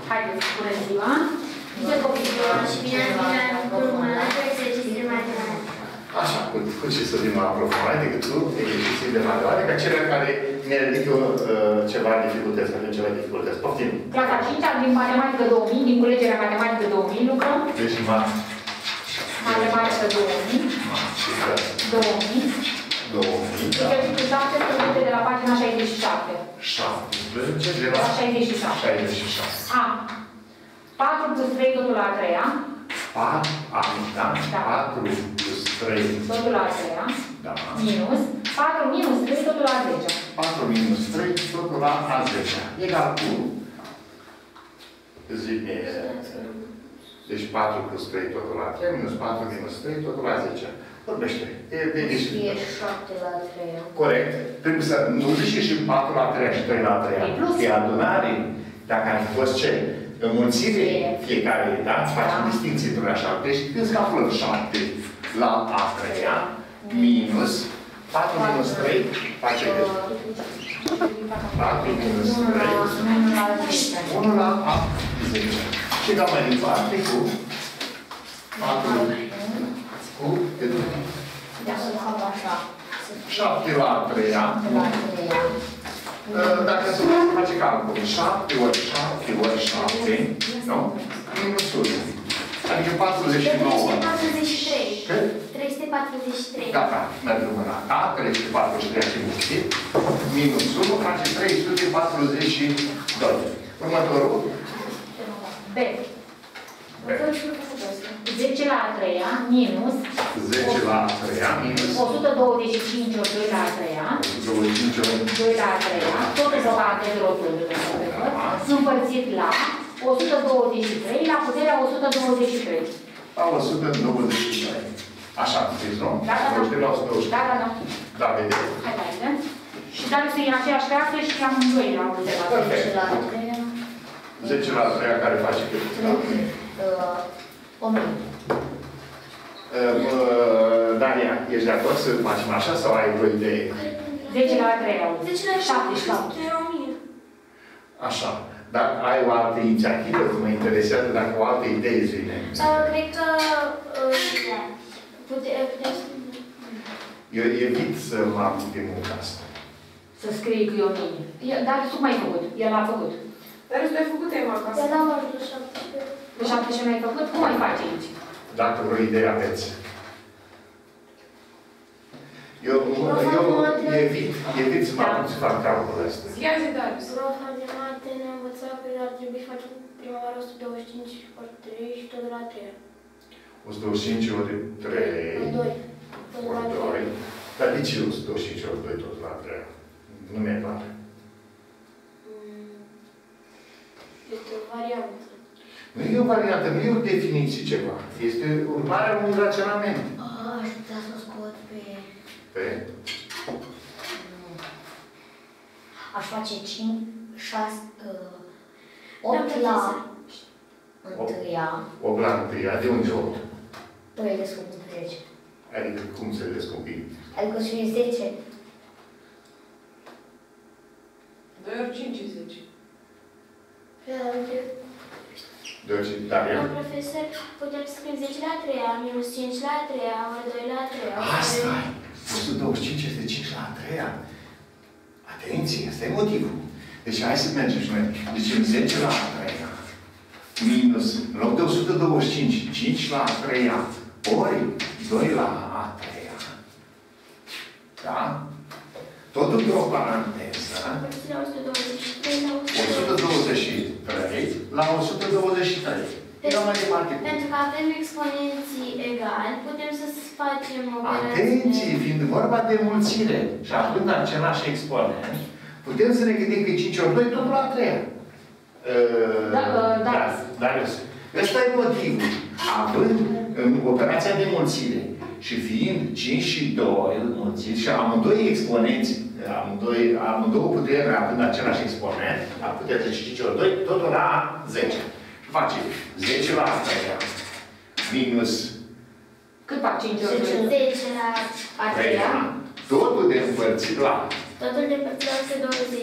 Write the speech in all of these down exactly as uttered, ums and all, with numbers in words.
Haideți, bună ziua! Ce copii? Și bine ați venit la grupul ăsta exerciții de matematică. Așa, cu, cu ce să fim aprofundate decât tu, exerciții de matematică, cele care ne ridică uh, ceva dificultăți, avem ceva dificultăți. Poftim! Clasa a cincea din matematică două mii, din culegerea matematică două mii, lucrăm. Deci, ma... Matematică două mii. două mii. două mii, da. Exercițiul șaptesprezece de la pagina șaizeci și șapte. șaptesprezece de la șaizeci și șapte. șaizeci și șapte. A. patru plus trei totul la a treia. patru, a, da? Da. patru plus trei. Totul la a treia. Da. Minus. patru minus trei totul la a zecea. patru minus trei totul la a zecea. Egal cu... Zic mie... Deci patru plus trei totul la trei, minus patru minus trei totul la zece. Vorbește. E de E șapte la a treia. Corect. Trebuie să nu zici și patru la a treia și trei la a treia. E adunare. Dacă ar fi fost ce? Înmulțire fiecare, da? Facem distinție între așa. Deci când calculăm șapte la a treia minus patru minus trei face de patru minus trei unu la a zece. Și dau mai departe cu patru cu șapte la a treia. Dacă se face calcul, șapte ori șapte ori șapte, nu? Minus unu. Adică patruzeci și nouă. trei sute patruzeci și trei. Cât? trei sute patruzeci și trei. Gata, mergem în a ta, trei sute patruzeci și trei și mulțit. Minus unu face trei sute patruzeci și doi. Următorul? B. zece la a treia minus zece la a treia minus o sută douăzeci și cinci ori doi la a treia. o sută douăzeci și cinci ori doi la a treia. Totul pe paranteză rotundă. Împărțit la o sută douăzeci și trei la puterea o sută douăzeci și trei. La o sută douăzeci și trei. Așa, știți, nu? Da, da, da. Da, da, da. Da, vedeți. Hai, haide. Și dacă să e în aceeași clasă și amândoi la puterea. Perfect. zece la a treia care face cât? o mie. Daria, ești de acord să facem așa sau ai o idee? zece la a treia. zece la șapte. o mie. Așa. Dar ai o altă inițiativă? Mă interesează dacă o altă idee îți vine. Cred că putem să... Eu evit să mă apuc de munca asta. Să scrie că e o mie. Dar tu mai ai făcut. El a făcut. Dar tu ai făcut tema acasă. Da, am ajuns de șaptesprezece. De șaptesprezece mai ai făcut? Cum mai faci aici? Dacă vreo idee aveți. Eu, eu evit, evit să mă apuc să fac calculul ăsta. Ia zi, Darius. Profa de mate ne-a învățat că ar trebui să facem prima oară o sută douăzeci și cinci ori trei și tot la trei. o sută douăzeci și cinci ori trei. doi. Ori doi. Dar de ce o sută douăzeci și cinci ori doi tot la trei? Nu mi-e clar. Este o variantă. Nu e o variantă, nu e o definiție ceva. Este urmarea unui raționament. Aș putea să o scot pe... Pe? Aș face cinci, șase, opt la întâia. opt la întâia. De unde opt? doi descump zece. Adică cum se descumpi? Adică să fie zece. doi ori cinci e zece. Deci, Daria? Domnul profesor, putem să scriem zece la a treia, minus cinci la a treia, ori doi la a treia. Asta e! o sută douăzeci și cinci este cinci la a treia. Atenție, ăsta e motivul. Deci hai să mergem și noi. Deci zece la a treia minus, în loc de o sută douăzeci și cinci, cinci la a treia, ori doi la a treia. Da? Totul pe o paranteză. o sută douăzeci și trei la o sută douăzeci și trei la o sută douăzeci și trei. Deci, mai departe. Pentru că avem exponenții egali, putem să facem o atenție, fiind vorba de mulțire și având același exponent, putem să ne gândim că cinci ori doi totul la a treia. Da, da. Dar ăsta e motivul. Având în operația de mulțire și fiind cinci și doi mulțiți și amândoi exponenți, amândoi, amândouă putere având același exponent, la puterea de cinci ori doi, totul la zece. Și face zece la a treia minus... Cât fac cinci ori doi? zece la a treia. Totul de împărțit la... Totul de împărțit la o sută douăzeci și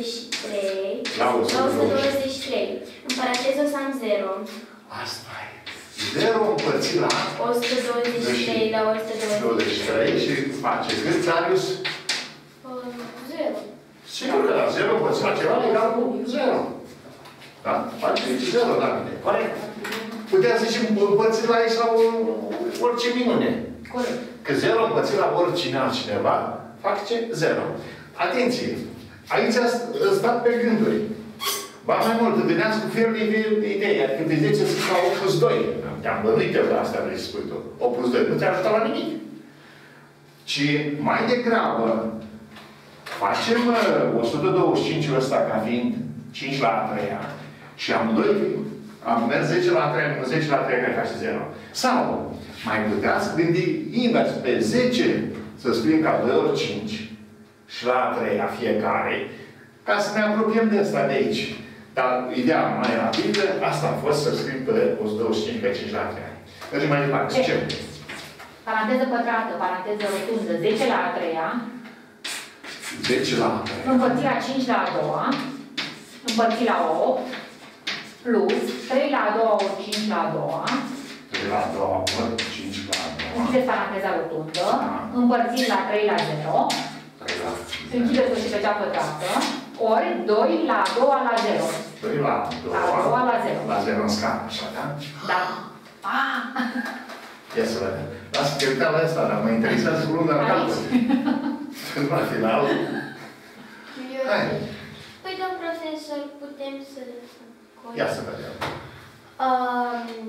trei La o sută douăzeci douăzeci și trei. În paranteză o să am zero. Asta e. zero împărțit la o sută douăzeci și trei la o sută douăzeci și trei. douăzeci și trei și face cât, Darius? zero. Sigur că la zero împărțit la ceva egal cu zero. Da? Face aici zero, Davide. Corect? Putea să zicem împărțit la aici la orice minune. Corect. Că zero împărțit la oricine altcineva face zero. Atenție! Aici stat pe gânduri. Ba mai mult, vedeați cu fel de idei. Adică vedeți să ca opt plus doi. Te-am bănuit eu de asta, vrei să spui tu. opt plus doi. Nu te-a ajutat la nimic. Ci mai degrabă facem o sută douăzeci și cinci ăsta ca fiind cinci la a treia. Și amândoi am mers zece la a treia, nu zece la a treia care face zero. Sau mai puteați gândi invers pe zece să scriem ca doi ori cinci și la a treia fiecare, ca să ne apropiem de asta de aici. Dar ideea mai rapidă, asta a fost să scriu pe o sută douăzeci și cinci pe cinci la a treia. Mergem mai departe. Ce? Paranteză pătrată, paranteză rotundă, zece la a treia. zece la a treia. Împărțit la cinci la a doua. Împărțit la opt. Plus trei la a doua ori cinci la a doua. trei la a doua ori cinci la a doua. Închideți paranteza rotundă. Împărțit la trei la zero. trei la Închideți-o și pe cea pătrată. Ori doi la a doua la zero. doi la a doua. La a doua la zero. La zero în scară, așa, da? Da. Ah! Ia să vedem. Lasă că uitam la asta, dar mă interesează cu lumea la capăt. La final. Hai. Păi, domn profesor, putem să le facem. Ia să vedem. Um,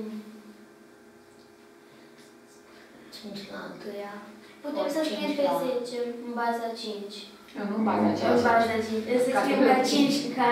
cinci la întâia. Putem să scriem pe zece în baza cinci. Eu nu bag În aceea. baza cinci. Să scriem ca cinci, ca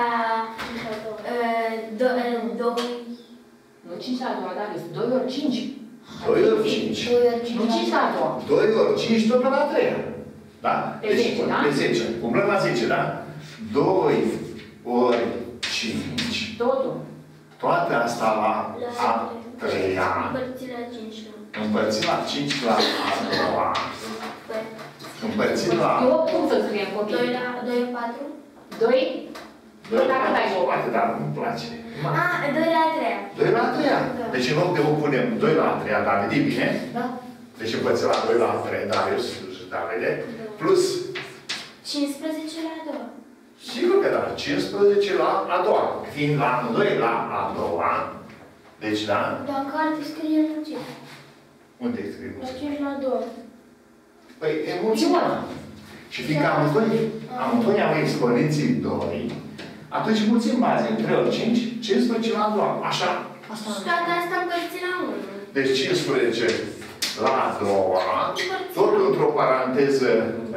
doi. Nu cinci la a doua, dar este doi ori cinci. doi ori cinci. Nu cinci la a doua. doi ori cinci tot la a treia. Da? Pe zece, da? Pe zece. Umblăm la zece, da? doi ori cinci. Totul. Toate asta la a treia. Împărțit la cinci la. Împărțit la cinci la a doua. Împărțit la... Eu cum să scriem copii? doi la doi la patru? doi? doi la Dacă dai patru, poate, dar nu-mi place. Ah, doi la treia. doi la a treia. Deci în loc de o punem doi la a treia, dar vedi bine? Da. Deci împărțit la doi la a treia, Darius și Davide, plus... cincisprezece la a doua. Sigur că da, cincisprezece la a doua. Fiind la doi la a doua. Deci, da? Dar în carte scrie mulțime. Unde scrie La mulțime? cinci la a doua. Păi, e mulțimea. Și fiindcă amândoi, amândoi au exponenții doi, atunci mulțim baze. trei ori cinci, cincisprezece la a doua. Așa? Și toate astea împărțit la unu. Deci cincisprezece la a doua, tot într-o paranteză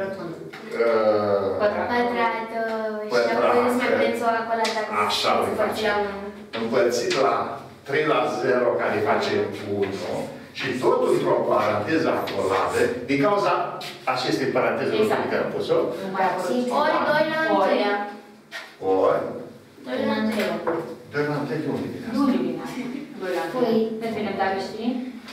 Pătrată. Și apoi îți mai puneți o acolo dacă așa îl împărțit la unu. împărțit la trei la zero, care face unu, și tot într-o paranteză acordată, din cauza acestei paranteze Exact. pe care am pus-o, Nu mai apărut. Ori doi la întâia. ori doi la întâia. doi la întâi de unde vine Nu asta? de bine. doi la Păi. doi. Ne spunem, dar știi?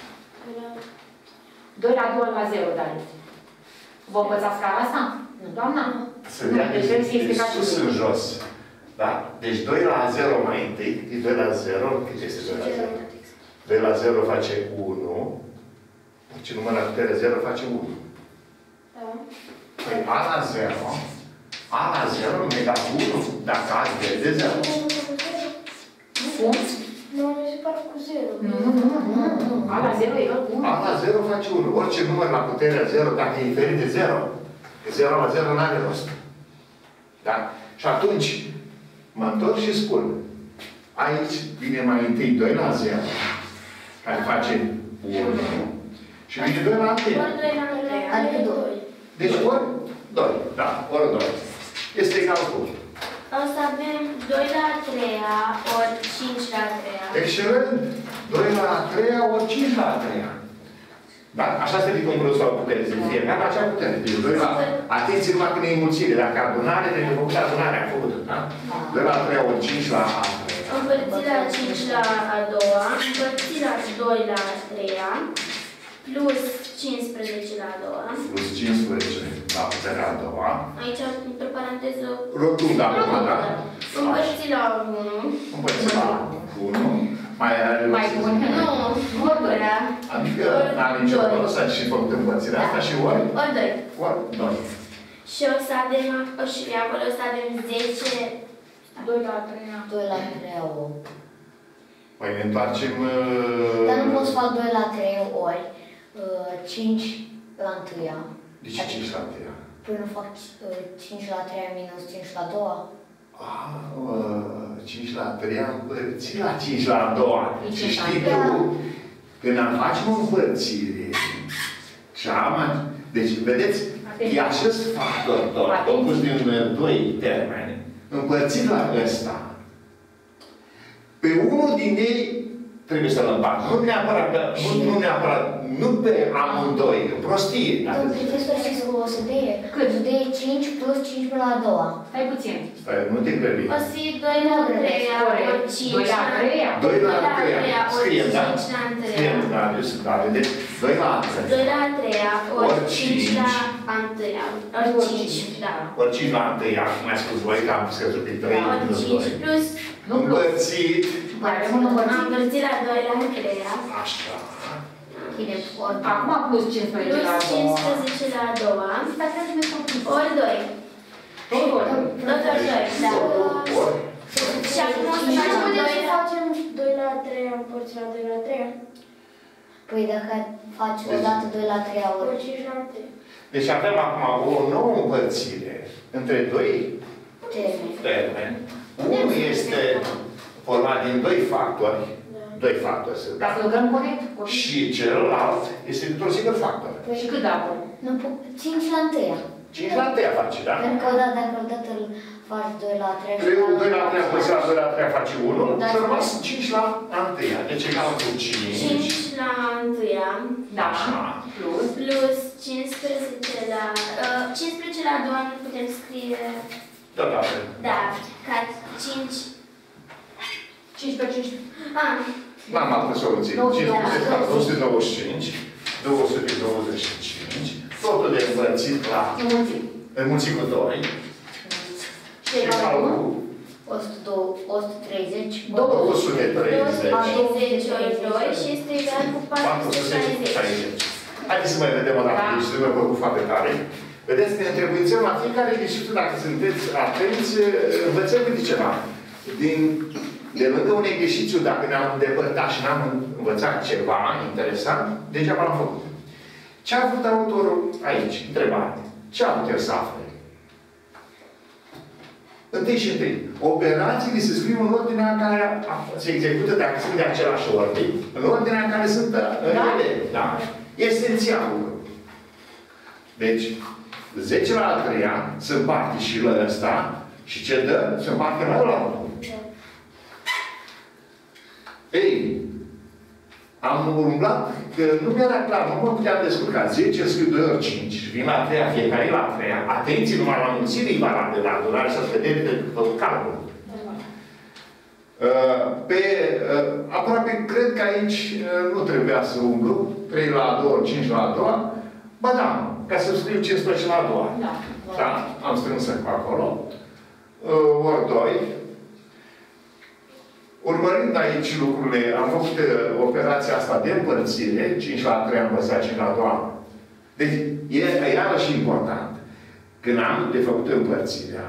doi la doi la zero, dar vă învățați scala asta? Nu, doamna? Să vedea Deci trebuie să explicați sus și în jos. Da? Deci doi la zero mai întâi, e doi la zero, cât este doi la zero? doi la zero face unu. Deci număr la putere zero face unu. Păi A la zero, A la zero nu egal cu unu, dacă A e de zero. Cum? Nu, mi se pare cu zero. Nu, nu, nu, nu, nu. A la zero e egal cu unu. A la zero face unu. Orice număr la puterea zero, dacă e inferit de zero, zero la zero n-are rost. Da? Și atunci, mă întorc și spun, aici vine mai întâi doi la zero, care face unu, și vine doi la întâi. Ori doi la întâia. Adică doi. Deci ori doi, da, ori doi. Este egal cu. O să avem doi la a treia ori cinci la a treia. Excelent! doi la a treia ori cinci la a treia. Da? Așa se ridică un plus sau putere. Se fiecare la acea putere. Deci doi la... Atenție numai când e înmulțire. Dacă adunare, trebuie făcut adunarea. Am făcut, da? doi la a treia ori cinci la a treia. Împărțit la cinci la a doua. Împărțit la doi la a treia. plus cincisprezece la a doua. Plus cincisprezece la puterea a doua. Aici, într-o paranteză, Rotunda acum, da? împărțit la unu. Împărțit la unu. Mai are Mai bun. Nu, ori prea. Adică n-are nicio rost să și făcut împărțirea asta și ori? Ori doi. Ori doi. Și o să avem, și acolo o să avem zece. doi la trei. doi la trei ori. Păi ne întoarcem... Dar nu pot să fac doi la trei ori, uh, cinci la întâia. De ce cinci la treia? Păi nu fac uh, cinci la treia minus cinci la a doua. Ah, uh, cinci la treia împărțit la cinci la a doua. Și știi Da. tu, când am facem o împărțire, și am... Deci, vedeți, e acest factor tot, opus din doi termeni, împărțit la ăsta. Pe unul din ei trebuie să-l împart. Nu neapărat, nu, nu neapărat, nu pe amândoi, prostie. Domnul profesor, știți cum o să deie? Cât? O să deie cinci plus cinci până la a doua. Stai puțin. Stai, nu te grăbi. O să fie doi la treia, ori cinci doi la treia. doi la treia. ori Scriem, da? cinci la întâia. Scriem, da, deci, da, vedeți? doi la treia. doi la treia, ori Ori cinci cinci. la a întâia. Ori cinci, da. Ori cinci la întâia, mai spus voi că am scăzut pe trei Ori minus cinci doi. plus, Nu plus. Împărțit. Mai avem un am împărțit. împărțit la doi la treia. Așa. Bine, ori Acum plus cincisprezece Plus la a doua. cincisprezece la a doua. Dar trebuie să ne facem. Ori doi. Tot ori. Tot ori doi, da. Ori. Și acum o să Și facem putem doi să la... facem doi la trei împărțit la doi la trei. Păi dacă faci o dată doi la trei ori. Ori cinci la trei. Deci avem acum o nouă împărțire între doi Termen. termeni. Unul este format din doi factori, doi factori se Dar să lucrăm corect. corect. și celălalt este dintr-un singur factor. Și cât de acolo? Nu pot, cinci la întâia. cinci la treia face, da? Pentru că odată, dacă odată îl faci doi la trei. doi la treia împărțit la doi la treia face unu Da. și a rămas cinci la a întâia. Deci egal cu cinci. cinci la întâia. Da. Așa. Plus. Plus cincisprezece la... Uh, cincisprezece la a doua nu putem scrie... Deodată. Da, ca cinci... cinci pe cinci. Ah, N-am altă soluție. două sute cinci la două sute douăzeci și cinci, două sute douăzeci și cinci, totul de împărțit la Înmulțit. înmulțit cu doi. Și egal cu? o sută doi, o sută treizeci. două sute două sute treizeci. treizeci ori doi și este egal cu patru sute șaizeci. Haideți să mai vedem o dată, Da. deci să vă făcut foarte tare. Vedeți, ne întrebuințăm la fiecare ieșită, dacă sunteți atenți, învățăm câte ceva. Din, de lângă un exercițiu, dacă ne-am îndepărtat și n-am învățat ceva interesant, degeaba l-am făcut. Ce a avut autorul aici? Întrebare. Ce a avut el să afle? Întâi și întâi, operațiile se scriu în ordinea în care se execută, dacă sunt de același ordine, în ordinea în care sunt ele. Da? Esențialul. Deci, zece la a treia se împarte și la ăsta și ce dă se împarte la ăla. Ei, am umblat că nu mi-era clar, nu mă puteam descurca. zece scriu doi ori cinci, vin la a treia, fiecare la a treia. Atenție, numai la mulțire e valabil, la adunare să vedeți de calcul. Pe, aproape, cred că aici nu trebuia să umblu, trei la a doua, cinci la a doua, ba da, ca să scriu cincisprezece la a doua. Da. Da? Am strâns acolo. Ori doi. Urmărind aici lucrurile, am făcut operația asta de împărțire, cinci la a treia împărțit cinci la a doua. Deci, e iarăși important. Când am de făcut împărțirea,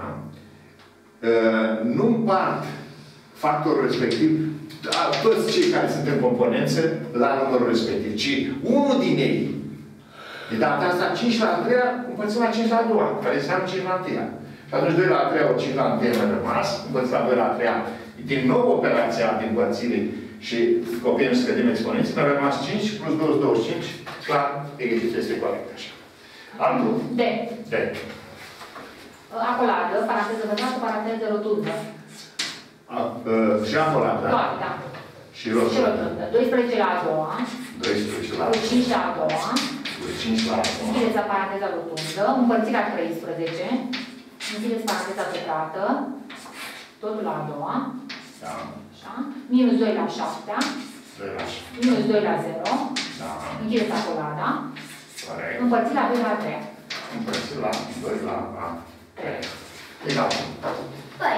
nu împart factorul respectiv, toți cei care sunt în componență, la numărul respectiv, ci unul din ei. De data asta, cinci la a treia, împărțim la cinci la a doua, care înseamnă cinci la a treia. Și atunci doi la a treia, ori cinci la a treia a rămas, împărțim la doi la a treia, din nou operația de împărțire și copiem și scădem exponenții, ne-a rămas cinci plus două sute douăzeci și cinci, clar, exercițiul este corect așa. Altul? D. D. Acoladă, paranteză văzată, paranteză rotundă. A, uh, și acolat, da? Toate, da. Și Și rotundă. rotundă. doisprezece la a doua. doisprezece la Cu cinci la a doua. cinci la a doua. Închideți la paranteza rotundă. Împărțit la treisprezece. Închideți paranteza pătrată. Totul la a doua. Da. Așa. Minus doi la șapte. doi la șapte. Minus doi la zero. Da. Închideți acolada. Corect. Împărțit la doi la trei. Împărțit la doi la trei. Egal. Păi,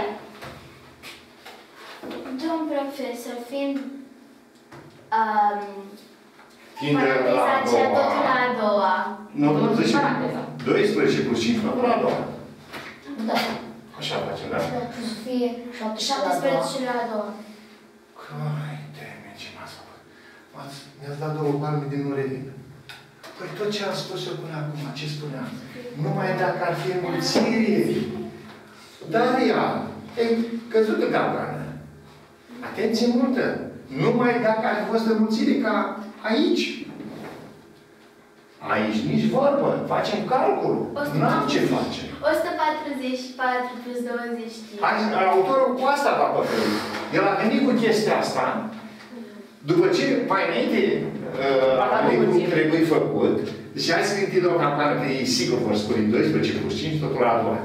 domn profesor, fiind um, Fiind la paranteza a aceea doua. totul la a doua. Nu, nu, zice Paranteza. doisprezece plus cinci la a doua. Da. Așa facem, da? Trebuie să fie șaptesprezece la a doua. șaptesprezece la a doua. Cai, teme, ce m-ați făcut? M-ați, mi-ați dat două palme din ureche. Păi tot ce am spus eu până acum, ce spuneam? Numai dacă ar fi înmulțire. Daria, e căzut în capcană. Atenție multă! Numai dacă ar fi fost înmulțire ca aici. Aici nici vorbă. Facem calculul. N-am ce facem. o sută patruzeci și patru plus douăzeci și cinci. Hai, autorul cu asta va păcăli. El a venit cu chestia asta, după ce mai înainte uh, trebuie făcut. Deci hai să ne întindem o campanie, că ei sigur vor spune doisprezece plus cinci, totul la a doua.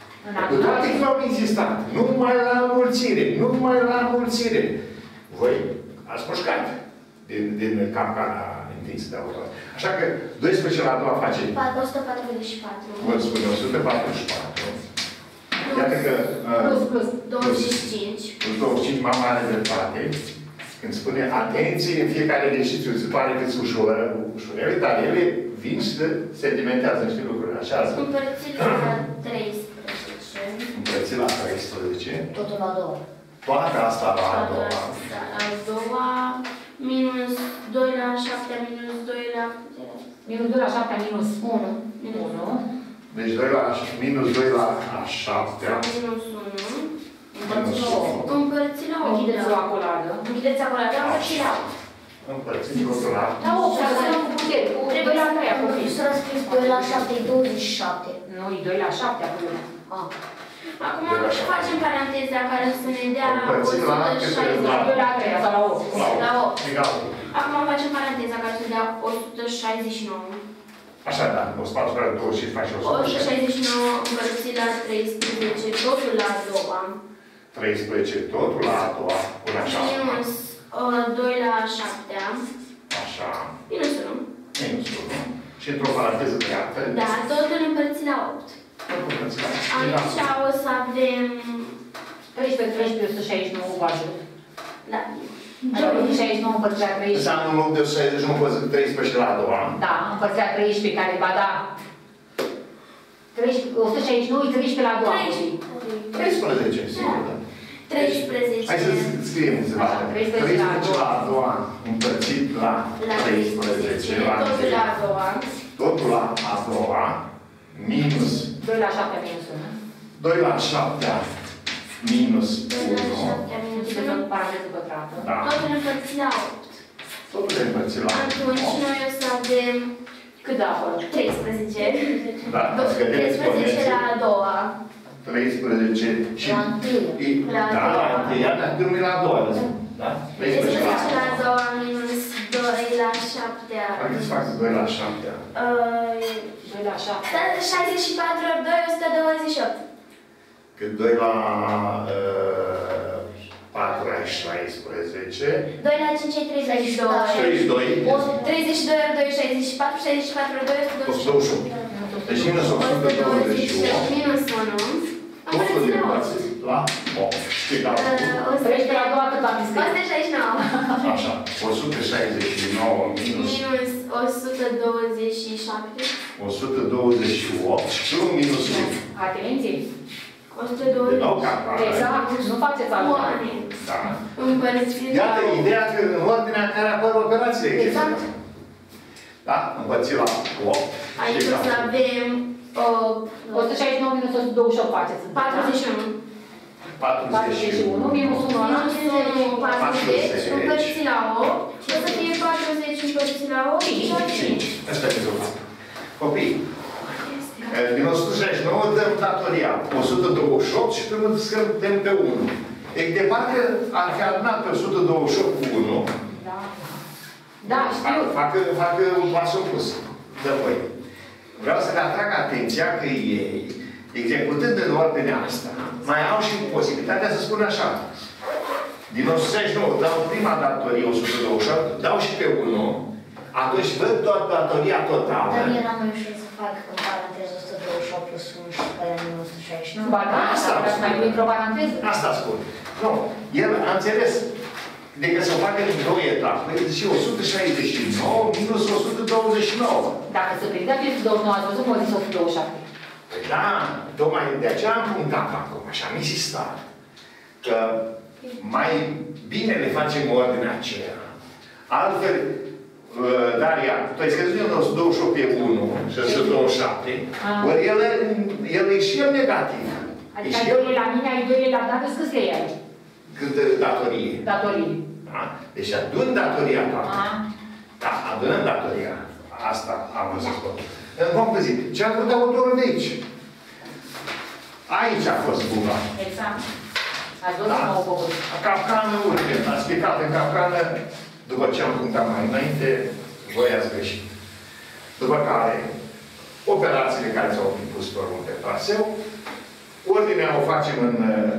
Cu toate că au insistat. Numai la înmulțire, numai la înmulțire. Voi ați mușcat din, din capcana întinsă de autor. Așa că doisprezece la a doua face... o sută patruzeci și patru. Vă spune o sută patruzeci și patru. Iată că... Uh, Plus, plus. douăzeci și cinci. Plus douăzeci și cinci, mama are dreptate. Când spune atenție în fiecare exercițiu, se pare că sunt ușură, ușurele, dar ele vin și sedimentează niște lucruri. Așa asta. Împărțit la treisprezece. Împărțit la treisprezece. Totul la a doua. Toată asta la a doua. A doua, minus doi la șapte, minus doi la... Minus doi la șapte, minus unu. unu. Deci doi la, minus doi la a șaptea. Minus unu. Împărțit la opt. Împărțit la opt. Închideți o acoladă. Închideți acoladă, împărțit la opt. Împărțit totul la... La opt, să luăm cu putere. Cu doi la trei, acolo. Să răscris doi la șapte, e douăzeci și șapte. Nu, e doi la șapte, acolo. Ah. Acum facem paranteza care să ne dea o Împărțit la sută șaizeci. la- doi la trei, sau la opt. La opt. Egal. Acum facem paranteza care să ne dea o sută șaizeci și nouă. Așa, da. O spate fără douăzeci și face o o sută sută șaizeci și nouă împărțit la treisprezece, totul la a doua. treisprezece, totul la a doua, până așa. Minus uh, doi la a șaptea. Așa. Minus unu. Minus unu. Și într-o paranteză dreaptă. Da, totul împărțit la opt. Totul împărțit la opt. Aici o să avem... treisprezece, treisprezece, o sută șaizeci și nouă cu ajut. Da. Adică o sută șaizeci și nouă împărțit la treisprezece. Înseamnă în loc de o sută șaizeci și nouă împărțit treisprezece la a doua. Da, împărțit la treisprezece, care va da... treisprezece, o sută șaizeci și nouă e treisprezece la a doua. treisprezece, sigur, da. treisprezece. Hai să scriem în Așa, treisprezece la a treisprezece la a doua împărțit la La treisprezece la totul la a doua. totul la a doua minus doi la șapte minus unu. doi la șapte minus doi la unu. șapte minus Și să unu. dăm paranteză pătrată. Da. Totul împărțit la opt. Totul e împărțit la Atunci noi o să avem Cât da acolo? treisprezece. Da, scădem treisprezece exponențe. la a doua. treisprezece și... La întâia. e- La a Da, la doua. întâia, dar când e la a doua, da? treisprezece la a treisprezece la a doua. doua minus doi la șaptea. Hai să fac doi la șapte. Uh, doi la șapte. șaizeci și patru ori doi, o sută douăzeci și opt. Că doi la uh, patru ai șaisprezece. doi la cinci e treizeci și doi. treizeci și doi. treizeci și doi ori doi, șaizeci și patru. șaizeci și patru ori doi, o sută o sută douăzeci și douăzeci opt. și opt. Deci minus o o sută sută douăzeci și douăzeci și opt opt. minus unu. Totul de împărțit la opt. Egal cu... Uh, o sută treisprezece la a doua cât am o scris? sută șaizeci și nouă. Așa. o sută șaizeci și nouă minus Minus o sută douăzeci și șapte. o sută douăzeci și opt și un minus unu. Atenție! o sută De douăzeci. nou capana. Exact, nu faceți altceva. Da. Împărțit Iată la ideea că în ordinea în care apar operațiile. Exact. Da? Împărțit la opt. Aici o să avem uh, o sută șaizeci și nouă minus o sută douăzeci și opt faceți. patruzeci și unu. patruzeci și unu. minus unu. Minus unu, patruzeci. patruzeci. Împărțit la opt. O să fie patruzeci împărțit la opt. Și cinci. Asta e rezultatul. Copii, din o sută șaizeci și nouă dăm datoria o sută douăzeci și opt și pe urmă scădem pe unu. E de parcă ar fi adunat pe o sută douăzeci și opt cu unu. Da. Da, știu. Facă, facă un pas în plus. Dă voi. Vreau să le atrag atenția că ei, executând în ordinea asta, mai au și posibilitatea să spună așa. din o sută șaizeci și nouă dau prima datorie o sută douăzeci și opt, dau și pe unu, atunci văd toată datoria totală. Dar era mai ușor să fac în paranteză o sută douăzeci și opt plus unu și pe la o sută șaizeci și nouă. Ba da, Asta asta spun. mai bine într-o paranteză. Asta spun. Nu, el a înțeles. Decât să o facă în două etape, și o sută șaizeci și nouă minus o sută douăzeci și nouă. Dacă se prindea pe o sută douăzeci și nouă, ați văzut cum a zis o sută douăzeci și șapte. Păi da, tocmai de aceea am punctat acum și am insistat că mai bine le facem ordinea aceea. Altfel, Daria, tu ai scăzut din o sută douăzeci și opt pe unu și o sută douăzeci și șapte, ori el, el e și el negativ. Adică ai doi la mine, ai doi la dată, scâs le iei. Cât datorie. Datorii. Da? Deci adun datoria toată. Ah. Da, adunăm datoria. Asta am vrut să spun. În concluzie, ce a făcut autorul de aici? Aici a fost buba. Exact. Ați văzut Da? cum au făcut. Capcană urme. Ați picat în capcană. După ce am punctat mai înainte, voi ați greșit. După care, operațiile care s-au pus pe urmă pe traseu, ordinea o facem în,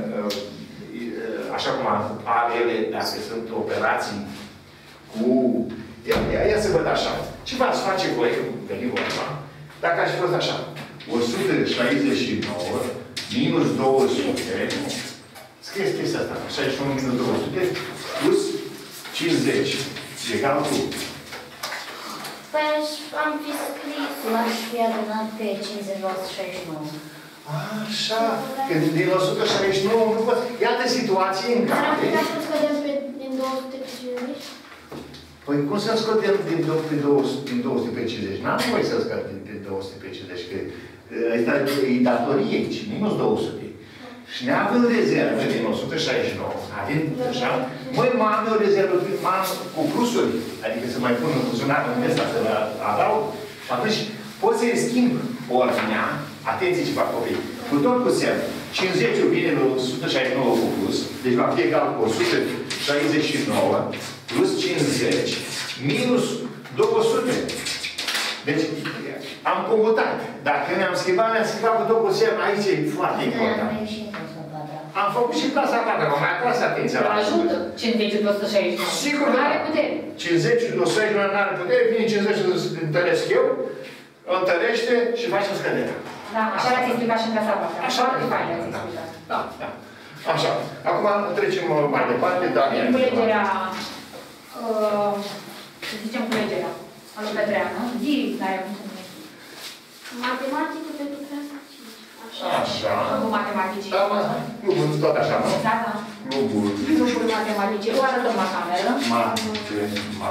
așa cum are ele, dacă sunt operații cu... Ia, ia, ia să văd așa. Ce v-ați face voi, veni vorba, dacă aș fi fost așa? o sută șaizeci și nouă minus două sute, scrieți chestia asta, șaizeci și nouă minus două sute, plus cincizeci, egal cu... Păi am fi scris. L-aș fi adunat pe cincizeci la o sută șaizeci și nouă. Așa, că din o sută șaizeci și nouă nu pot... Iată situații în Dar am care... putea să scădem pe, din două sute pe cincizeci? Păi cum să scotem din două sute pe cincizeci? N-am voie să scot din două sute pe cincizeci, că ăsta e datorie aici, minus două sute. Și neavând rezervă din o sută șaizeci și nouă, avem așa, măi, mă am eu rezervă cu plusuri, adică să mai pun în funcționare în ăsta, să le adaug, și atunci pot să-i schimb ordinea, atenție ce fac copii, cu tot cu semn, cincizeci vine la o sută șaizeci și nouă cu plus, deci va fi egal cu o sută șaizeci și nouă plus cincizeci minus două sute. Deci, am computat. Dacă ne-am schimbat, ne-am schimbat cu tot cu semn. Aici e foarte important. Am făcut și clasa a patra, mai atras atenția la ajută cincizeci la o sută șaizeci și nouă. Sigur că are putere. cincizeci la o sută șaizeci și nouă nu are putere, vine cincizeci să întăresc eu, întărește și facem scăderea. Da, așa l-ați explicat și în clasa a patra. Așa. Foarte fain l-ați explicat. Da, da. Așa. Acum trecem mai departe, dar... Culegerea, uh, să zicem culegerea, al lui Petreanu, zi, dar eu cum Matematică pentru clasa cinci. Așa. Așa. cu matematici. Da, mă, nu bun, tot așa, nu? Da, da. Nu bun. Grupul matematice. O arătăm la cameră. Ma, ce, ma.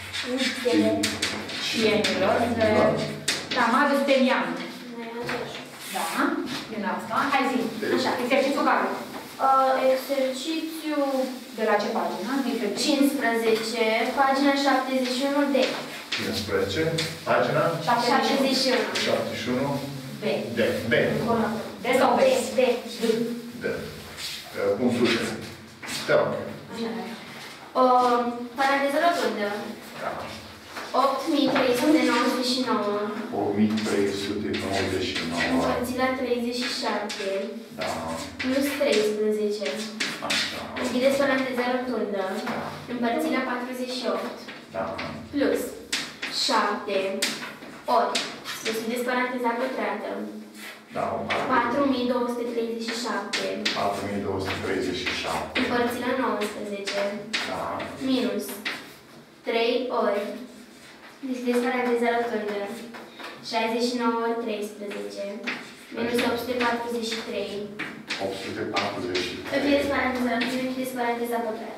Știenilor. Da, Madu Stelian. Da, din asta. Hai zi. Așa, exercițiul care? Uh, exercițiu De la ce pagină? Exercițiu. cincisprezece, pagina șaptezeci și unu de. cincisprezece, pagina șaptezeci și unu. șaptezeci și unu. B. D. B. D sau B? D. D. Cum fluște. Te rog. Uh, Paranteză rotundă. opt mii trei sute nouăzeci și nouă. opt mii trei sute nouăzeci și nouă. Împărțit la treizeci și șapte. Da. Plus treisprezece. Așa. Închideți paranteza rotundă. Împărțit la patruzeci și opt. Da. Plus șapte. Ori. Deschideți paranteza pătrată. Da. patru mii două sute treizeci și șapte. patru mii două sute treizeci și șapte. Împărțit la nouăsprezece. Da. Minus trei ori. Deschideți paranteza rotundă. șaizeci și nouă ori treisprezece. Minus opt sute patruzeci și trei. opt sute patruzeci și trei. Închideți paranteza rotundă, închideți paranteza pătrată.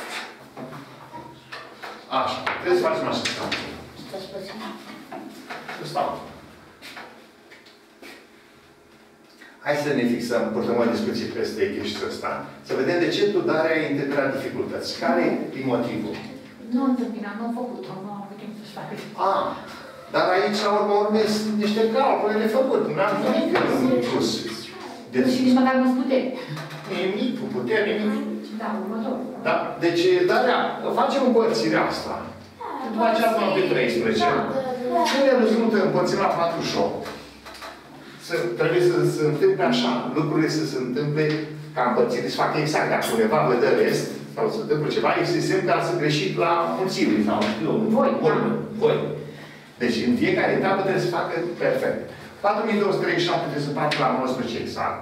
Așa. Trebuie să facem așa. Stați puțin. Să stau. Hai să ne fixăm, purtăm o discuție peste exercițiul ăsta, să vedem de ce tu Daria ai integrat dificultăți. Care e motivul? Nu întâmpinam, nu am făcut-o, nu am avut timp să-și facă. Ah, dar aici, la urmă urmei, sunt niște calcule de făcut. N-am nimic în plus. Deci, Și nici măcar nu-ți putere. nimic, cu putere, nimic. Da, următor. Da? Deci, Daria, facem împărțirea asta. După aceea până pe treisprezece. Nu ne rezultă împărțim la patruzeci și opt. Să, trebuie să se întâmple așa. Lucrurile să se întâmple ca împărțire. Să facă exact. Dacă undeva vă dă rest, sau să întâmplă ceva, există ca să greșit la mulțime sau știu eu, Voi, urmă, voi. Deci în fiecare etapă trebuie să facă perfect. patru mii două sute treizeci și șapte trebuie să facă la nouăsprezece exact.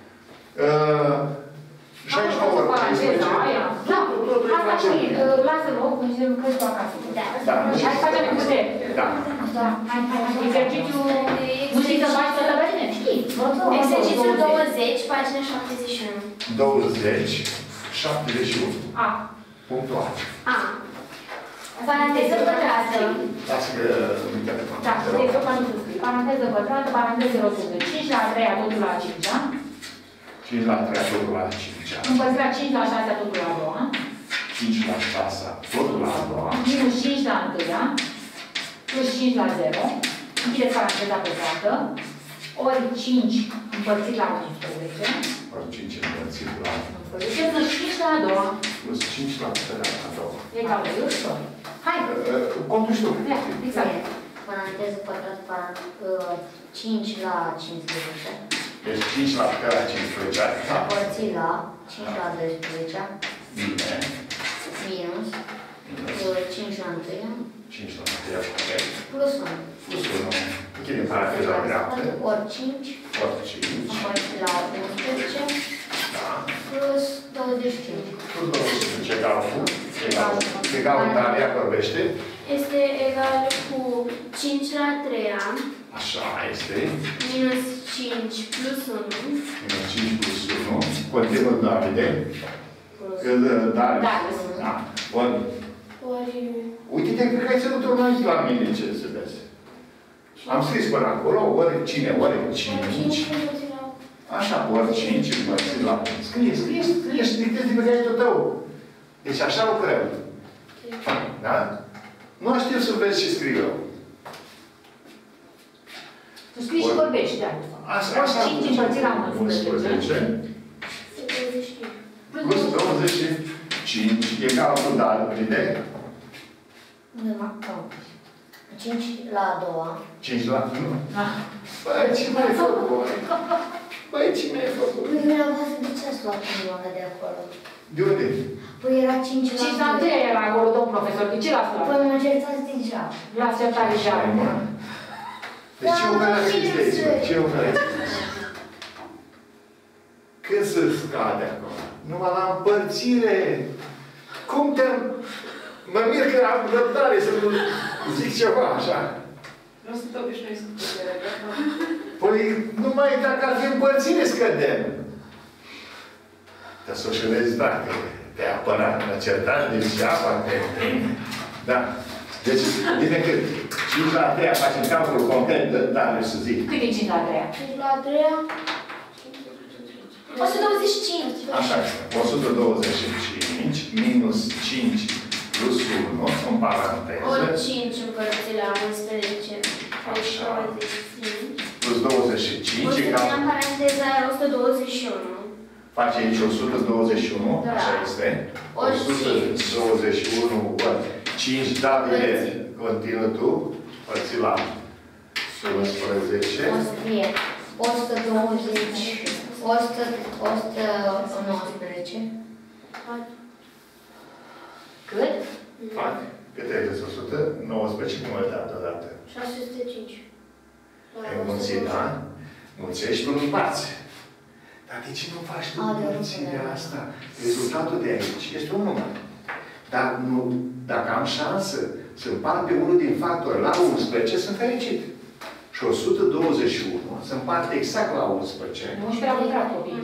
Uh, șaizeci și nouă ori treisprezece. Da, totul e asta facem. și lasă-l loc, și lucrezi tu acasă. Da. Da. Hai să facem cu putere. Da. Da, hai, hai, hai. Exercițiu, nu știi să faci toată bine? Știi. Exercițiul douăzeci, pagina șaptezeci și unu. douăzeci, șaptezeci și unu. A. Punctul A. A. Paranteză pătrată. Lasă că nu te reclam. Da, de exemplu, nu scrii. Paranteză pătrată, paranteză rotunde. cinci la a treia, totul la a cincea. cinci la a treia, totul la a cincea. Împărțirea cinci la a șasea, totul la a doua. cinci la șasea, totul la a doua. Minus cinci la a întâia. Plus cinci la zero. Închideți paranteza pătrată. Ori cinci împărțit la unsprezece. Ori cinci împărțit la unsprezece plus cinci la a doua. plus cinci la a doua. Egal de ușor. Hai! Contul și tu. Ia, exact. Paranteză pătrat, cinci la cincisprezece. Deci cinci la scala cincisprezece. Împărțit la cinci la doisprezece. Bine. Minus cinci la întâia. cinci la întâia, corect. Plus unu. Plus unu. Închidem paranteza dreaptă. Ori cinci. Ori cinci. Împărțit la unsprezece. Da. Plus douăzeci și cinci. Plus douăzeci și cinci egal cu? Egal. Egal în Daria vorbește. Este egal cu cinci la a treia. Așa este. Minus cinci plus unu. Minus cinci plus unu. Continuă Davide. Că Darius. Da. Ori. Ori... Uite-te, cred că ai ținut urmărit la mine ce se vezi. Am scris până acolo, ori cine, ori cinci. Așa, ori cinci împărțit la... Scrie, scrie, scrie și dictezi din gaitul tău. Deci așa lucrăm. Da? Nu știu să vezi și scriu eu. Tu scrii și vorbești, da. Așa, Ori așa. cinci împărțit la unsprezece. Plus douăzeci și cinci egal cu Davide. cinci la a doua. cinci la... Nu. Ah. Băi, ce mai ai făcut? Băi, ce mai ai făcut? Păi, dumneavoastră, de ce ați luat milioane de acolo? De unde? Păi era cinci la cinci la întâia era acolo, domn profesor. De ce l-ați luat? Păi mă certați deja. L-ați certat deja. Deci ce operați de aici? Ce operați? Când se scade acolo? Numai la împărțire. Cum te... Mă mir că am răbdare să nu zic ceva așa. Nu sunt obișnuiți cu puterea, gata. Păi, numai dacă ar fi împărțire scădem. Te socialezi dacă te-ai apărat la certare, deci apa te... Da. Deci, bine că cinci la a treia facem calculul complet, dar să zic. Cât e cinci la a treia? cinci la a treia... o sută douăzeci și cinci. Așa este. o sută douăzeci și cinci minus cinci plus unu în paranteză. Ori cinci împărțit la unsprezece. Așa. douăzeci și cinci. Plus douăzeci și cinci O să egal... în paranteza o sută douăzeci și unu. Face aici o sută douăzeci și unu, Da. așa este. Ori o sută douăzeci și unu ori cinci, Davide, continuă tu, părți la unsprezece. O să fie o sută douăzeci, o sută, o sută nouăsprezece. Cât? Fac. Cât ai zis? o sută nouăsprezece, cum ai dat odată? șase sute cinci. Ai mulțit, da? Mulțești nu împarți. Dar de ce nu faci tu mulțirea asta? Rezultatul de aici este un număr. Dar nu, dacă am șansă să împart pe unul din factori la unsprezece, sunt fericit. Și o sută douăzeci și unu se împarte exact la unsprezece. unsprezece la pătrat copii.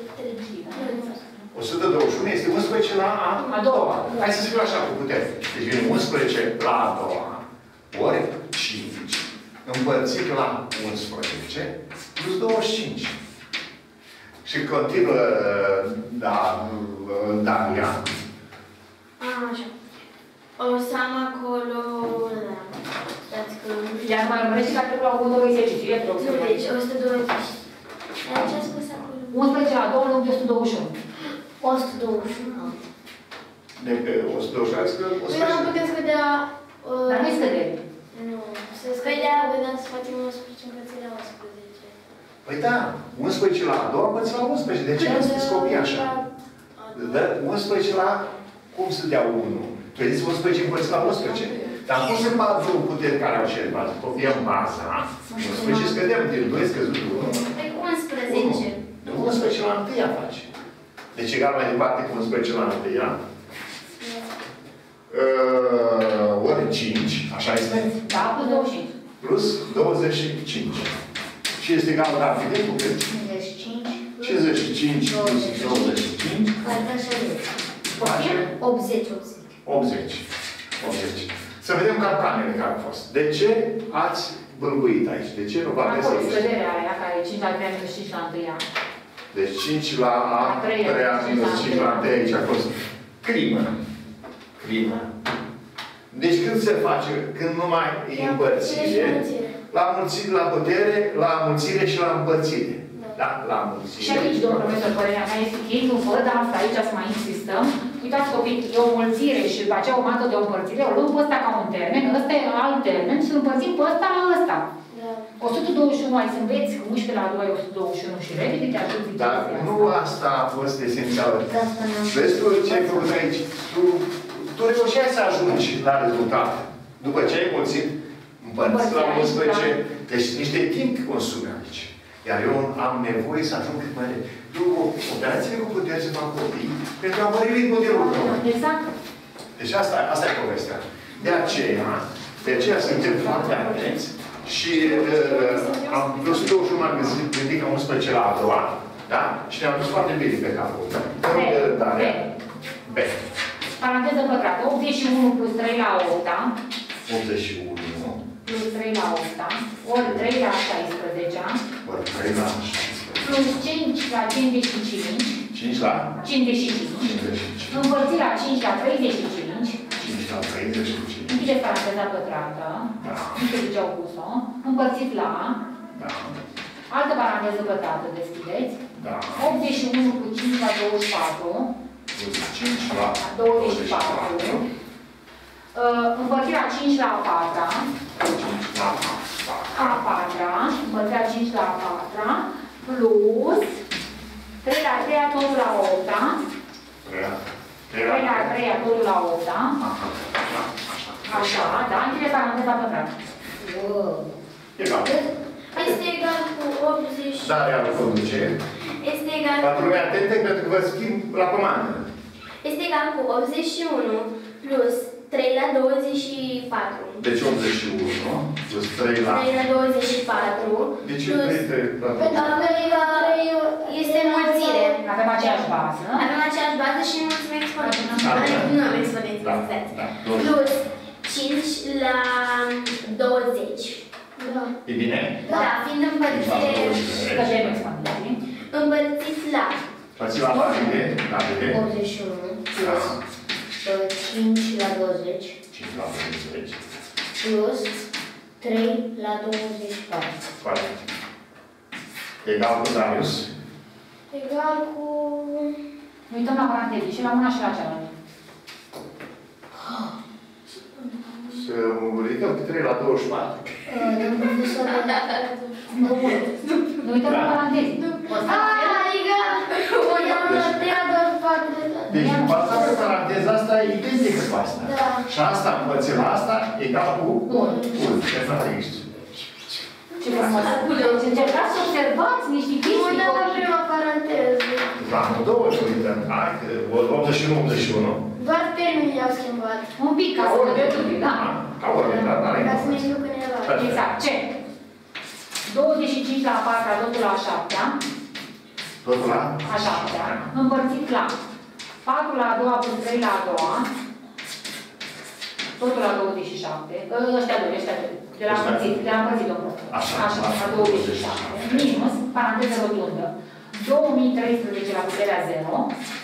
o sută douăzeci și unu este unsprezece la a, a doua. Hai să scriu așa cu putere. Deci vine unsprezece la a doua, ori cinci, împărțit la unsprezece, plus douăzeci și cinci. Și continuă, da, Daria. A, așa. O să am acolo... Da. Stați că... Iar mai rămâne și dacă la următorul exercițiu. E rog. Nu, deci o sută douăzeci. Dar ce a spus acolo? unsprezece la doi, lângă o sută douăzeci și unu. o sută douăzeci și unu. De pe o sută douăzeci și unu, că o Păi nu putem scădea... uh, Dar nu-i scădere. Nu. Să scădea, vedem să facem unsprezece încălțire la unsprezece. Păi da, unsprezece la a doua, păți la unsprezece. De ce am scris copii așa? dă unsprezece la, cum să dea unu? Tu ai zis unsprezece împărțit la unsprezece. Dar cum să fac două puteri care au cel bază? Copiem baza, unsprezece scădem din doi scăzut unu. Pe unsprezece. unsprezece la întâia face. Deci egal mai departe cu unsprezece la întâia. Uh, ori cinci, așa este? Da, plus douăzeci și cinci. Plus douăzeci și cinci. Și este egal rapid cu cât? cincizeci și cinci. cincizeci și cinci plus douăzeci și cinci. Care șaizeci. Face? optzeci, optzeci. optzeci. optzeci. Să vedem capcanele care au fost. De ce ați bâlbuit aici? De ce nu v-a Acolo găsit? scăderea aia, care e cinci la treia minus cinci la întâia. Deci cinci la a treia minus cinci la întâia aici a fost crimă. Crimă. Deci când se face? Când nu mai e împărțire, la mulțire, la putere, la mulțire și la împărțire. Da, la mulțire. Și aici, domnul profesor, părerea mea este că ei nu văd asta, aici să mai insistăm. Uitați, copii, e o mulțire și după aceea o mată de o împărțire, o luăm pe ăsta ca un termen, ăsta e alt termen și îl împărțim pe ăsta la ăsta. o sută douăzeci și unu ai să înveți că unsprezece la doi e o sută douăzeci și unu și repede te ajut ziceți. Dar nu asta a fost esențial. Da, spuneam. Vezi tu ce ai făcut aici? Tu, tu reușeai să ajungi la rezultat. După ce ai mulțit, împărțit la unsprezece, deci niște timp consumi aici. Iar eu am nevoie să ajung cât mai repede. Eu, operațiile cu putere să fac copii pentru a mări ritmul de lucru. Exact. Deci asta, asta e povestea. De aceea, de aceea suntem foarte atenți și uh, am vrut să douăzeci și unu am gândit, gândit ca unsprezece la a doua, da? Și ne-am dus foarte bine pe capul. B. B. Paranteză pătrată. optzeci și unu plus trei la opt. optzeci și unu. Plus trei la opt. Ori trei la șaisprezece. Ori trei la șaisprezece. Plus cinci la cincizeci și cinci. cinci la cincizeci și cinci. cincizeci și cinci. Împărțit la cinci la treizeci și cinci. cinci la treizeci și cinci. Închide paranteza pătrată. Da. Nu știu de ce au pus-o. Împărțit la. Da. Altă paranteză pătrată. Deschideți. Da. optzeci și unu cu cinci la douăzeci și patru. Plus cinci la douăzeci și patru. Uh, împărțit la cinci la a patra. cinci la A patra. Împărțit la cinci la a patra. Plus trei la trei totul la opt. trei la trei totul la opt. Așa, da? Închide paranteza pătrată. Wow. Egal. Este egal cu optzeci. Da, real conduce. Este egal cu... Patru mii atente pentru că vă schimb la comandă. Este egal cu optzeci și unu plus trei la douăzeci și patru. Deci optzeci și unu plus trei la... trei la douăzeci și patru. De ce plus... trei la... Pentru că este înmulțire. Avem aceeași bază. Avem aceeași bază și înmulțim exponențial. Nu am exponențial. Da, da. Plus cinci la douăzeci. Da. E bine? Da, fiind împărțire... Scădem expansiunii. Împărțit la... Faci la partide, la vede? optzeci și unu plus uh, cinci la douăzeci cinci la douăzeci. plus trei la douăzeci și patru. Foarte. Egal cu Darius. Egal cu... Ne uităm la paranteze și la una și la cealaltă. Să ridicăm pe trei la douăzeci și patru. Uh, domnul profesor... Ne uităm la paranteze. Ah, egal! trei la douăzeci și patru. Deci, bazat pe paranteza asta e identică cu asta. Da. Și asta împărțit la asta egal cu unu. unu. Ce frate ești? Ce frumos. Deci încercați să observați niște chestii. Nu, la prima paranteză. La amândouă ne uităm. Hai, că optzeci și unu optzeci și unu. Doar termenii i-au schimbat. Un pic, ca să vedeți un pic, da? Ca ori, dar n-are Ca să ne informație. ducă cineva. Exact. Ce? douăzeci și cinci la a patra, totul la a șaptea. Totul la? A șaptea. Împărțit la patru la a doua plus trei la a doua. Totul la douăzeci și șapte. Ăștia doi, ăștia doi. De la împărțit, de la împărțit, domnul. Așa, Așa, la douăzeci și șapte. Minus, paranteză rotundă. două mii treisprezece la puterea zero.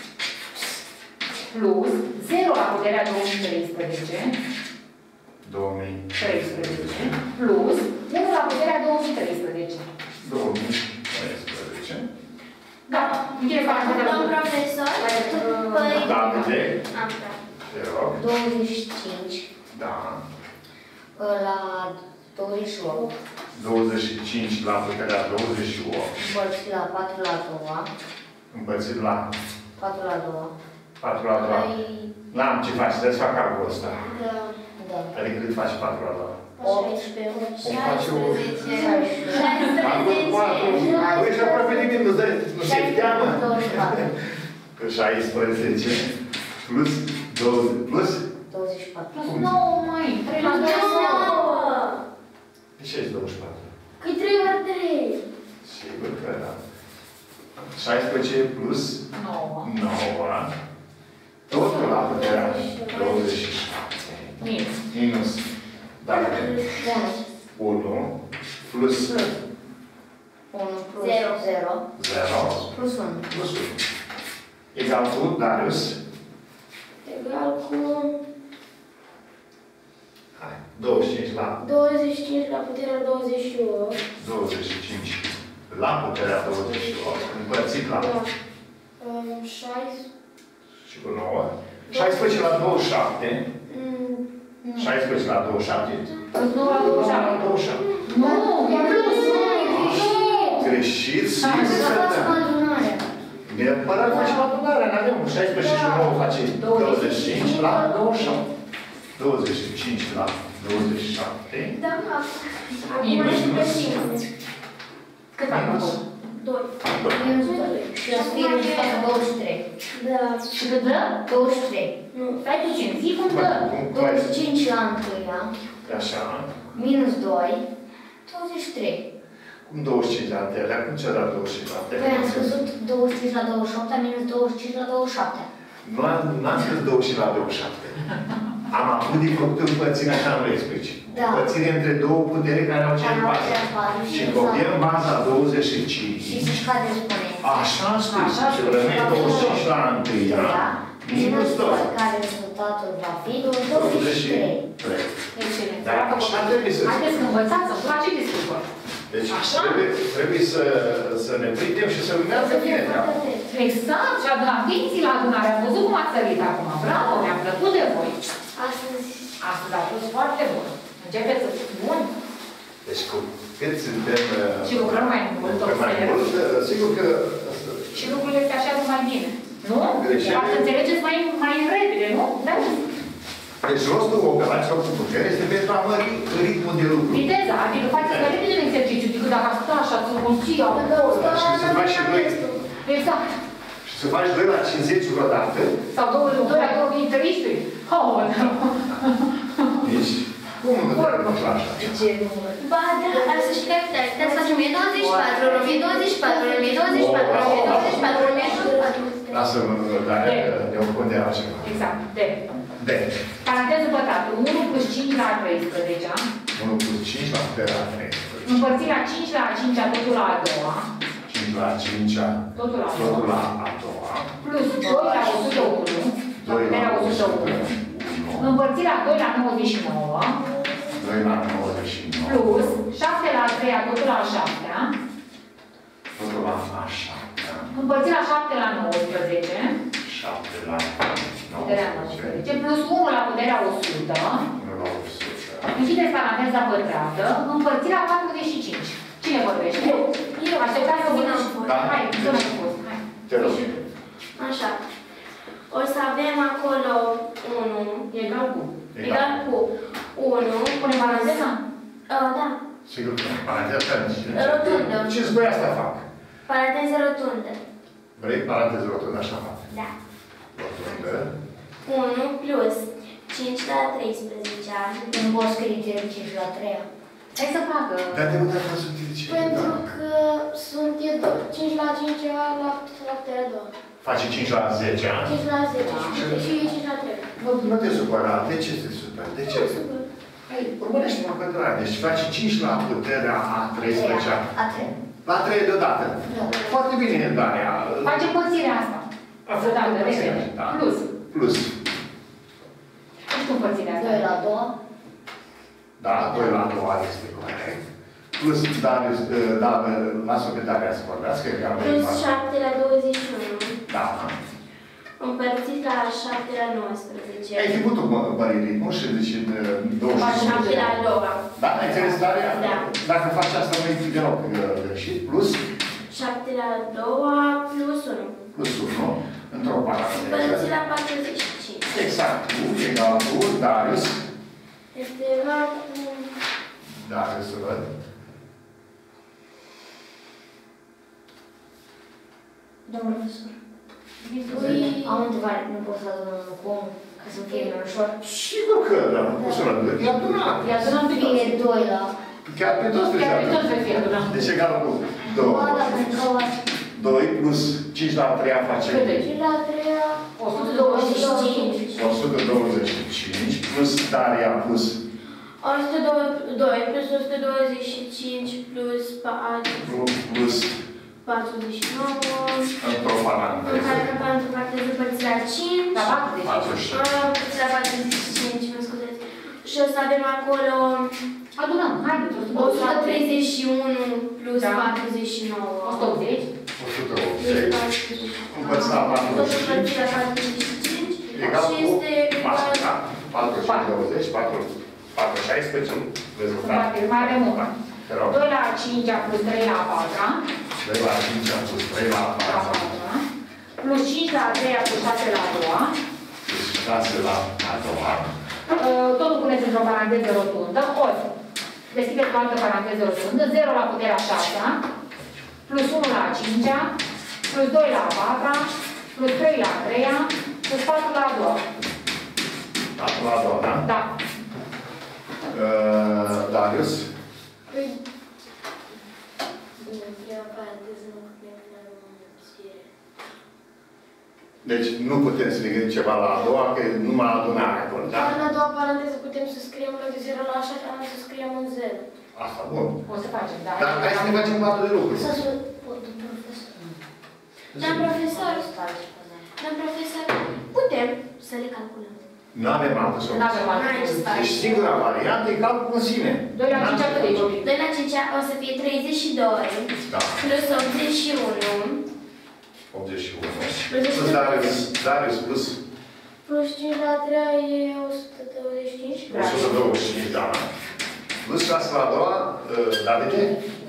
Plus zero la puterea două mii treisprezece. două mii treisprezece. Plus unu la puterea două mii treisprezece. două mii treisprezece. Da, închide paranteza Domn rotundă. profesor, păi... Da, de? Am dat. Te rog. douăzeci și cinci Da. la douăzeci și opt. douăzeci și cinci la puterea douăzeci și opt. Împărțit la patru la a doua. Împărțit la patru la a doua. patru la a doua. N-am ce faci, trebuie să fac calculul ăsta. Da. Da. Adică cât faci patru la a doua? optsprezece. Cum faci o... șaisprezece. Păi și aproape nimic, nu dai, nu se teamă. douăzeci și patru. Că șaisprezece plus douăzeci, plus? douăzeci și patru. Plus nouă, mai. trei la nouă. De ce ești douăzeci și patru? Că trei ori trei. Sigur că da. șaisprezece plus nouă. nouă. Totul la puterea douăzeci și șapte. Minus. Minus. Dacă unu plus unu plus Zero. zero. zero Plus unu. plus unu. Egal cu, Darius? Egal cu Hai, douăzeci și cinci la douăzeci și cinci la puterea douăzeci și opt. douăzeci și cinci la puterea douăzeci și opt, împărțit la șaisprezece. și cu nouă. șaisprezece la douăzeci și șapte. șaisprezece la douăzeci și șapte. Plus nouă la douăzeci și șapte. douăzeci și șapte. Nu, e plus. Greșit, Da, sigur să că facem da. adunarea. Neapărat facem adunarea, n-avem. șaisprezece și nouă face douăzeci și cinci la douăzeci și șapte. douăzeci și cinci la douăzeci și șapte. Da, Minus. acum și pe cinci. Cât am făcut? doi. Minus doi. Și o să fie rezultatul douăzeci și trei. Da. Și cât dă? douăzeci și trei. Nu. Stai puțin, zi cum dă. Cum ai douăzeci și cinci la întâia. așa? Minus doi. douăzeci și trei. Cum douăzeci și cinci la întâia? Cum ce la douăzeci și cinci la Păi am întâia? scăzut douăzeci și cinci la douăzeci și opt, minus douăzeci și cinci la douăzeci și șapte. Nu am, n-am scris douăzeci și cinci la douăzeci și șapte. Am avut de făcut împărțire, așa nu le explici. Da. Împărțire între două putere care au ce Care au bază. aceeași bază și Și exact. copiem baza douăzeci și cinci. Și se scade exponența. Așa am scris. Așa Și scris. rămâne douăzeci și cinci la întâia. Da. Minus doi. Care rezultatul va fi douăzeci douăzeci și și trei. trei. Excelent. Da, așa trebuie să Haideți să învățați, să-mi place discutul. Deci Așa? trebuie, trebuie să, să ne prindem și să urmează bine treaba. Exact, și adun atenții la adunare. Am văzut cum ați sărit acum. Bravo, mi-a plăcut de voi. Astăzi. Astăzi a fost foarte bun. Începeți să fiți buni Deci cu cât suntem... și lucrăm mai mult, lucrăm mai observ. mult, sigur că... Și lucrurile se așează mai bine. Nu? Greșeli. Ca să înțelegeți mai, mai repede, nu? Da? Deci rostul operațiilor cu putere este pentru a mări ritmul de lucru. Viteza, adică faceți mai repede în exercițiu decât dacă ați stat așa, să mulți au. Și să faci și doi. Exact. Și să faci doi la cincizeci vreodată. Sau doi la două mii treisprezece. Oh, Deci, cum nu te faci la așa? Ce număr? Ba, da, dar să știi că puteți să facem o mie douăzeci și patru, o mie douăzeci și patru, o mie douăzeci și patru, o mie douăzeci și patru, o mie douăzeci și patru. Lasă-mă, dar de o pondera ceva. exact. De. De. Paranteză pătrată. unu plus cinci la treisprezece. unu plus cinci la puterea treisprezece. Împărțit la cinci la cinci, totul la a doua. cinci la cinci, Totul la a totul doua. la a doua. Plus doi la o sută unu. La doi puterea la o sută unu. Împărțit la doi la nouăzeci și nouă. doi la nouăzeci și nouă. Plus șapte la a treia, totul la a șaptea. Totul la a șaptea. Împărțit la șapte la nouăsprezece. șapte la Puterea nouăsprezece. Plus unu la puterea o sută. unu la o sută. Închideți paranteza pătrată. Împărțit la patruzeci și cinci. Cine vorbește? Eu. Așteptați să vină. Da. Hai, sună frumos. Hai. Te rog. Așa. O să avem acolo unu. Egal cu. Egal cu unu. Pune paranteza? Uh, da. Sigur că paranteza Rotundă. Ce îți voi asta fac? Paranteză rotundă. Vrei paranteză rotundă, așa fac. Da. Rotundă. unu plus cinci la treisprezece. Nu pot scrie direct cinci la treia. Hai să facă. Dar de unde a fost utilizat? Pentru că sunt cinci la cinci la la puterea a doua. Face cinci la zece, a? cinci la zece și e cinci la trei. Nu, nu te supăra. De ce te supăra? De ce? Hai, urmărește-mă pătrare. Deci face cinci la puterea a treisprezece. A trei. La trei deodată. Da. Foarte bine, Daria. Face părțirea asta. A făcut Deodată, împărțirea, repede. da. Plus. Plus. Nu știu împărțirea asta. doi la doi. Da, doi la doua este corect. Plus, Darius, da, lasă-o pe Daria să vorbească, că am Plus șapte la douăzeci și unu. Da. Împărțit la șapte la nouăsprezece. Ai făcut o mări ritmul și deci douăzeci și cinci. șapte la a doua. Da, ai înțeles, Daria? Da. Dacă faci asta, nu e deloc greșit. Plus? șapte la a doua plus unu. Plus unu. într-o paranteză. Împărțit la patruzeci și cinci. Exact. U egal cu Darius. Este egal cu... Darius, să văd. Domnul profesor. Ui. Am o întrebare, nu pot să adunăm cu unul, ca să fie mai ușor. Sigur că, dar nu poți să l adunăm. E adunat. Ia adunăm pe toți. Fie doi la... Chiar pe toți trebuie Chiar să pe toți adunăm. trebuie să adunăm. Deci egal cu Ba, dar pentru că doi. doi plus cinci la a treia face Cât e? și la a treia... o sută douăzeci și cinci. o sută douăzeci și cinci plus Daria plus o sută doi plus o sută douăzeci și cinci plus plus patruzeci și nouă. într-o În paranteză. care că pentru paranteză împărțit la cinci. La patruzeci și cinci. patruzeci și cinci. Împărțit la patruzeci și cinci, mă scuzați. Și o să avem acolo Adunăm, haideți, o sută treizeci și unu plus Da. patruzeci și nouă. o sută optzeci. o sută optzeci. Împărțit la patruzeci și cinci. Tot împărțit la patruzeci și cinci. Egal Și cu este patru. egal... Da? patru și douăzeci. patru. patru, șaisprezece. Rezultat. Mai avem una. Te rog. doi la cinci plus trei la a patra. doi la cinci plus trei la La a patru. patra. Plus cinci la a treia plus șase la a doua. Plus șase la a doua. Uh, Totul puneți într-o paranteză rotundă. Ori, deschideți o altă paranteză rotundă. zero la puterea șasea. Plus unu la a cincea. Plus doi la a patra. Plus trei la a treia. Plus patru la a doua. patru la a doua, da? Da. Uh, Darius. Păi... În prima paranteză nu putem pune o înmulțire. Deci nu putem să ne gândim ceva la a doua, că e numai adunare acolo, da? Dar în a doua paranteză putem să scriem în loc de zero la așa, dar să scriem un zero. Asta, bun. O să facem, da. Dar hai să ne facem patru de lucruri. Să să... Domnul profesor. Doamn profesor, doamn profesor, putem să le calculăm. Nu avem altă Nu soluție. avem altă N-ai ce soluție. faci. Deci singura variantă e calculul în sine. doi la cinci cât e, copii? doi la cinci o să fie treizeci și doi Da. plus optzeci și unu optzeci și unu. Plus Plus Darius, Darius plus Plus cinci la a treia e o sută douăzeci și cinci. o sută douăzeci și cinci, da. Plus șase la a doua, uh, Davide?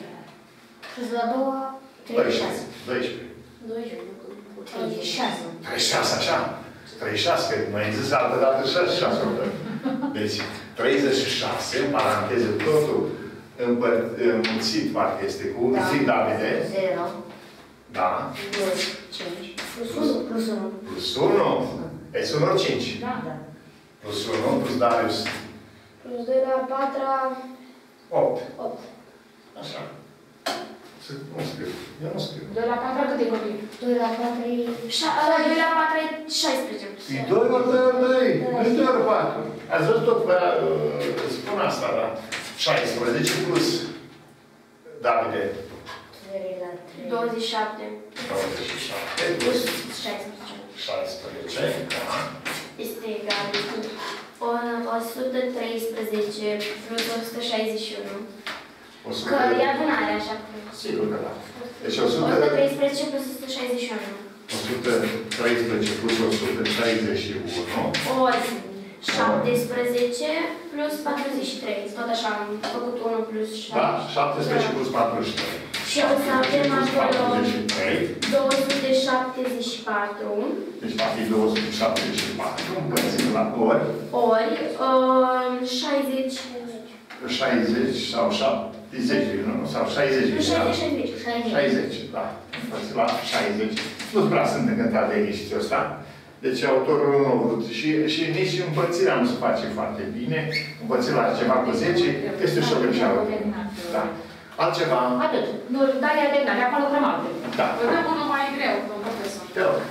Și la a doua... treizeci și șase. doisprezece. treizeci și șase. treizeci și șase, așa? treizeci și șase, că noi ai zis altă dată șase și șase. Deci, treizeci și șase, în paranteză, totul împăr- înmulțit, parcă este cu Da. zi Davide. zero. Da. doi, cinci. Plus unu. Plus unu. Plus unu. E sună cinci. Da, da. Plus unu, plus Darius. Plus doi la a patra, opt. opt. Așa. Să nu scriu. Eu nu scriu. doi la patru cât e, copii? doi la patru e... doi la patru e șaisprezece. E doi ori doi ori doi. Nu e doi ori patru. Ați văzut tot, bă, spun asta, da? șaisprezece plus Davide. trei la trei. douăzeci și șapte douăzeci și șapte plus plus șaisprezece șaisprezece. Da. este egal cu o sută treisprezece plus o sută șaizeci și unu. o sută. Că e adunare, așa cum. Sigur că da. Deci o o sută sută treisprezece plus o sută șaizeci și unu. o sută treisprezece plus o sută șaizeci și unu. Ori șaptesprezece plus patruzeci și trei. Tot așa am făcut unu plus Da, șapte. șaptesprezece plus patruzeci și trei. Și o să avem Plus acolo patruzeci și trei. două sute șaptezeci și patru Deci va fi două sute șaptezeci și patru împărțit la ori. ori uh, șaizeci. șaizeci sau șaptezeci, nu? Sau șaizeci. Nu, da? șaizeci, șaizeci. șaizeci, da. Împărțit la șaizeci. Nu prea sunt încântat de exercițiul ăsta. Deci autorul nu a vrut. Și, și nici împărțirea nu se face foarte bine. Împărțit la ceva cu zece este și o greșeală. Da. Altceva? Atât. Nu, Daria de Daria, acolo lucrăm altfel. Da. Vedem unul mai greu, domnul profesor. Te rog.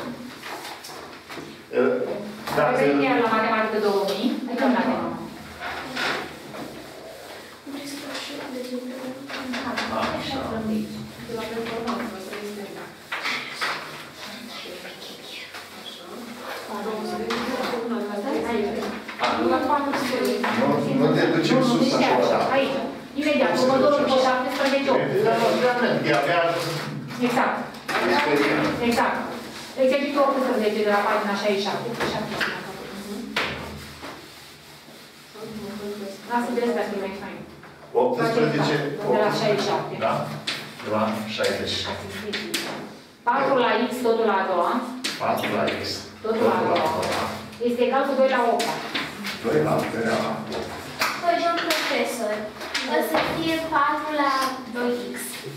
Da, Revenim iar la matematică două mii. Adică la tema. Vrei să fac și eu de exemplu? Așa. De la performanță, să este. Ah, La patru sute. Nu, nu te ducem sus așa. Aici. Imediat. Următorul după șaptesprezece opt. E abia Exact. Exact. Exercițiul optsprezece de la pagina șaizeci și șapte. Lasă de asta, că e mai fain. optsprezece. De la șaizeci și șapte. Da? De la șaizeci și șapte. patru la x, totul la a doua. patru la x. Totul la doua. Este egal cu doi la opt. doi la opt. Păi, domn profesor, o să fie patru la doi x.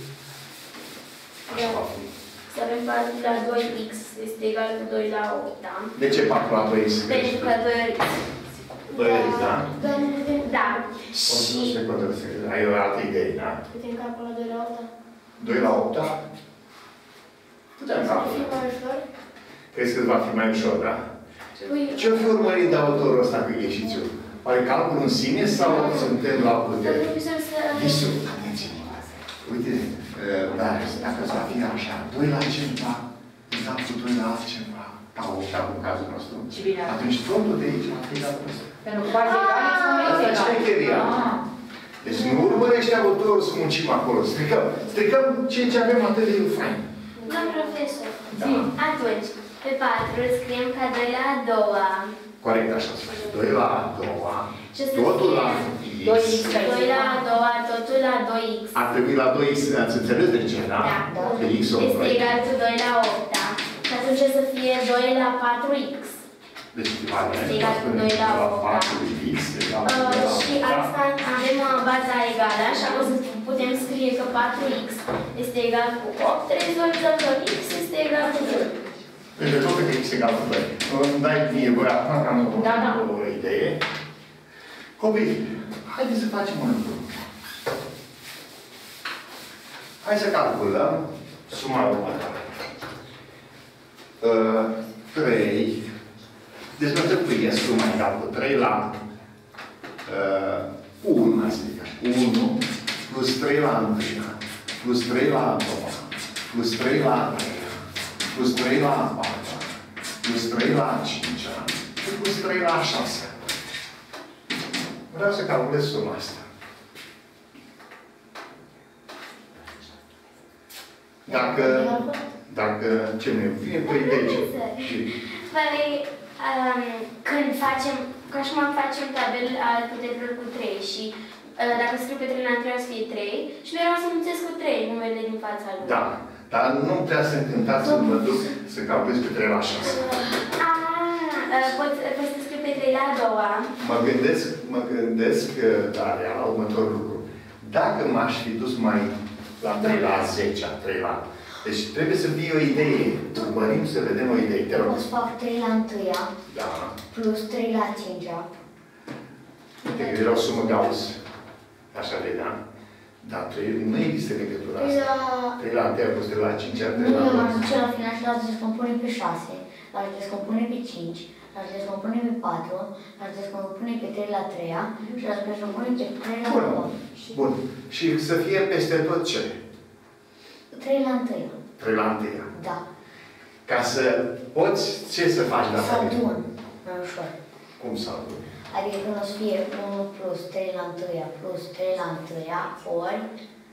Să avem patru la doi x este egal cu doi la opt, da? De ce patru la doi x? Pentru că doi ori x. doi la x, da? Da. O Și... secundă, ai o altă idee, da? Putem calcula doi la opt? doi la opt, da? Putem Să calcula. fie mai ușor? Crezi că va fi mai ușor, da? Păi, Ce-o fi urmărit de autorul ăsta cu ieșițiul? Oare calculul în sine sau suntem la putere? Domnul profesor, să... Visul, atenție! Uite, dar dacă îți va fi așa, doi la ceva, egal cu doi la altceva, ca opt, în cazul nostru, Și bine. atunci totul de aici va fi egal cu ăsta. Pentru că partea egală nu Asta este e șmecheria. egal. Deci nu urmărește autorul să muncim acolo, stricăm, stricăm ceea ce avem atât de fain. Domn profesor, Da. atunci, pe patru îl scriem ca doi la a doua. Corect, așa se face. doi la a doua, Ce să totul fie? la doi x. x. doi la a doua, totul la doi x. Ar trebui la doi x, ați înțeles de ce, da? Da. De x ori Este doi. egal cu doi la opt, da? Și atunci o să fie doi la patru x. Deci, variant, Este egal cu doi la opt, da? patru x egal cu Uh, doi la și opt, da? asta avem uh, baza egală, așa că o să putem scrie că patru x este egal cu opt, rezolvăm că x este egal cu doi. Deci, de tot că x egal cu doi. Îmi dai mie voi acum, că am o, Da, da. o idee. Copii, haideți să facem un lucru. Hai să calculăm suma următoare. Uh, trei. Deci nu trebuie suma egal cu trei la uh, unu, să zic așa. unu plus trei la întâia, plus trei la a doua, plus trei la a treia, plus trei la a patra, plus trei la a cincea și plus trei la a șasea. Vreau să calculez suma asta. Dacă, dacă, ce ne vine cu idei, ce? Păi, um, când facem, ca și cum facem tabel al puterilor cu trei și uh, dacă scriu pe trei la întâi o să fie trei și mereu o să mulțesc cu trei numele din fața lui. Da, dar nu prea sunt tentat să mă duc să calculez pe trei la șase. Ah, pot, pot să scriu pe trei la a doua. Mă gândesc, mă gândesc, Daria, la următorul lucru. Dacă m-aș fi dus mai la trei la zece, trei la... Deci trebuie să fie o idee. Urmărim să vedem o idee. Te rog. O să fac trei la întâia, Da. plus trei la cincea. Uite că era o sumă Gauss. Așa vedeam. Dar trei- nu există legătura Trei asta. la... trei la întâia plus trei la cincea, Nu, trei la eu m-am doi. duce la final și l-aș descompune pe șase, l-aș descompune pe cinci, l-aș descompune pe patru, l-aș descompune pe trei la treia și l-aș descompune pe trei la Bun. doi. Bun. Și să fie peste tot ce? trei la întâia. trei la întâia. Da. Ca să poți, ce să faci la Să adun mai ușor. Cum să aduni? Adică când o să fie unu plus trei la întâia plus trei la întâia ori...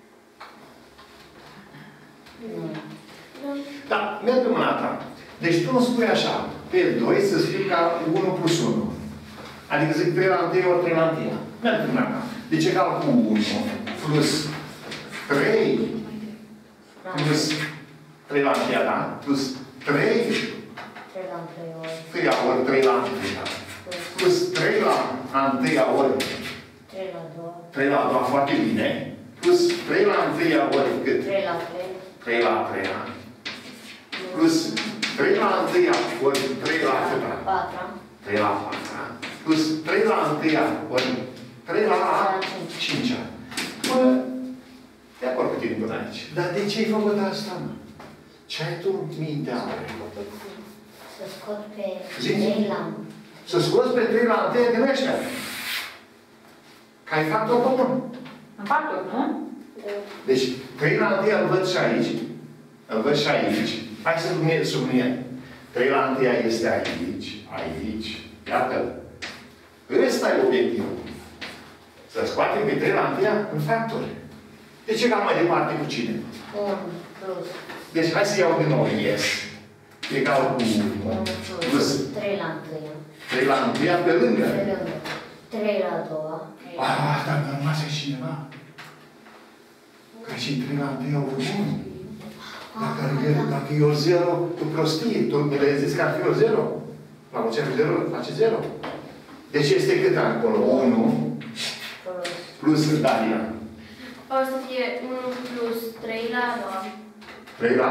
Nu. Da, mergem la ta. Deci tu îmi spui așa, pe doi să scriu ca unu plus unu. Adică zic trei la întâia ori trei la întâia. Mergem la ta. Deci egal cu unu plus trei plus trei la întâia, da? Plus trei trei la întâia ori... întâia ori trei la întâia. Plus trei la întâia ori trei la doi. trei la a doua, foarte bine. Plus trei la întâia ori cât? trei la trei. trei la a treia. Plus trei la întâia ori trei la a treia. patru. trei la a patra. Plus trei la întâia ori trei la a cincea. Bă, de acord cu tine până aici. Dar de ce ai făcut asta, mă? Ce ai tu în minte, are? Să scot pe Zi. trei la... Să scoți pe trei la întâia din ăștia. Că ai factor comun. În factor, nu? Deci, trei la întâia îl văd și aici. Îl văd și aici. Hai să subliniem. trei la întâia este aici, aici. Iată-l. Ăsta e obiectivul. Să scoatem pe trei la întâia în factori. Deci egal mai departe cu cine? unu plus... Deci hai să iau din nou yes. Egal cu unu plus trei la întâia. trei la întâia pe lângă. Pe lângă. trei la a doua. Ah, dar mi-a rămas aici cineva. Ca și trei la întâia ori unu. Dacă, e, dacă e o zero, tu prostie. Tu mi le-ai zis că ar fi o zero. La mulțimea zero, face zero. Deci este cât acolo? unu plus Daria. O să fie unu plus trei la a doua. trei la?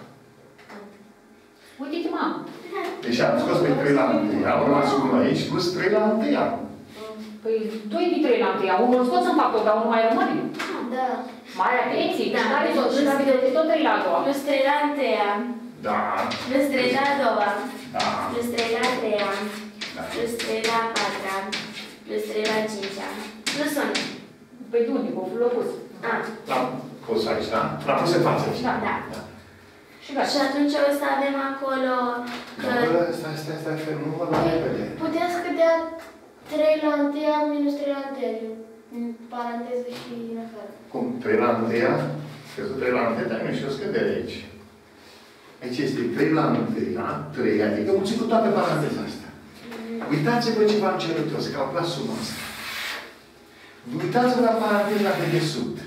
Uite-te, mamă. Deci am scos pe trei la întâia. Am rămas unu aici plus trei la întâia. Păi doi din trei la întâia. Unul scos în factor, dar unul mai rămâne. Da. Mare atenție. Da. Și care tot? Și care tot? Tot trei la a doua. Plus trei la întâia. Da. Plus trei la a doua. Da. Plus trei la a treia. Da. Plus trei la a patra. Plus trei la a cincea. Plus unu. Păi de unde? L-a pus. Ah. L-am pus aici, da? L-am pus în față aici. Da. Da. Da. Și gata. Și atunci o să avem acolo că... Bă, stai, stai, stai, stai, nu mă dau repede. Putem scădea trei la întâia minus trei la întâia. În paranteză și în afară. Cum? trei la întâia? Scăzut trei la întâia, dar nu și o scădere aici. Aici este trei la întâia, trei, adică mulțim cu toată paranteza asta. Uitați-vă ce v-am cerut eu, să calculați suma asta. Uitați-vă la paranteza de desubt.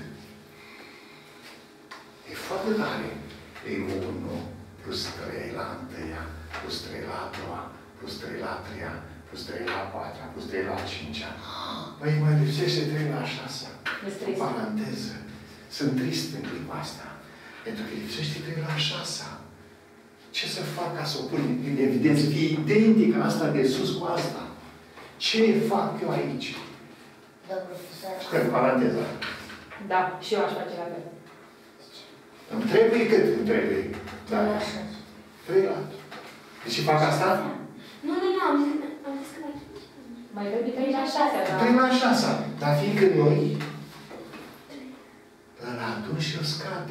E foarte tare. E unu plus trei la întâia, plus trei la a doua, plus trei la a treia, plus trei la a patra, plus trei la a cincea. Băi, mai lipsește trei la a șasea. O paranteză. Sunt trist în clipa asta. Pentru că lipsește trei la a șasea. Ce să fac ca să o pun în evidență? Fie identică asta de sus cu asta. Ce fac eu aici? Da, profesor. Scrie paranteza. Da, și eu aș face la fel. Îmi trebuie cât? Îmi trebuie. Da. trei la șase. trei la. Deci fac asta? Nu, nu, nu, am zis, am zis că mai... Mai trebuie trei la șase, da. trei la șase. Dar fiindcă noi, ăla atunci eu scad.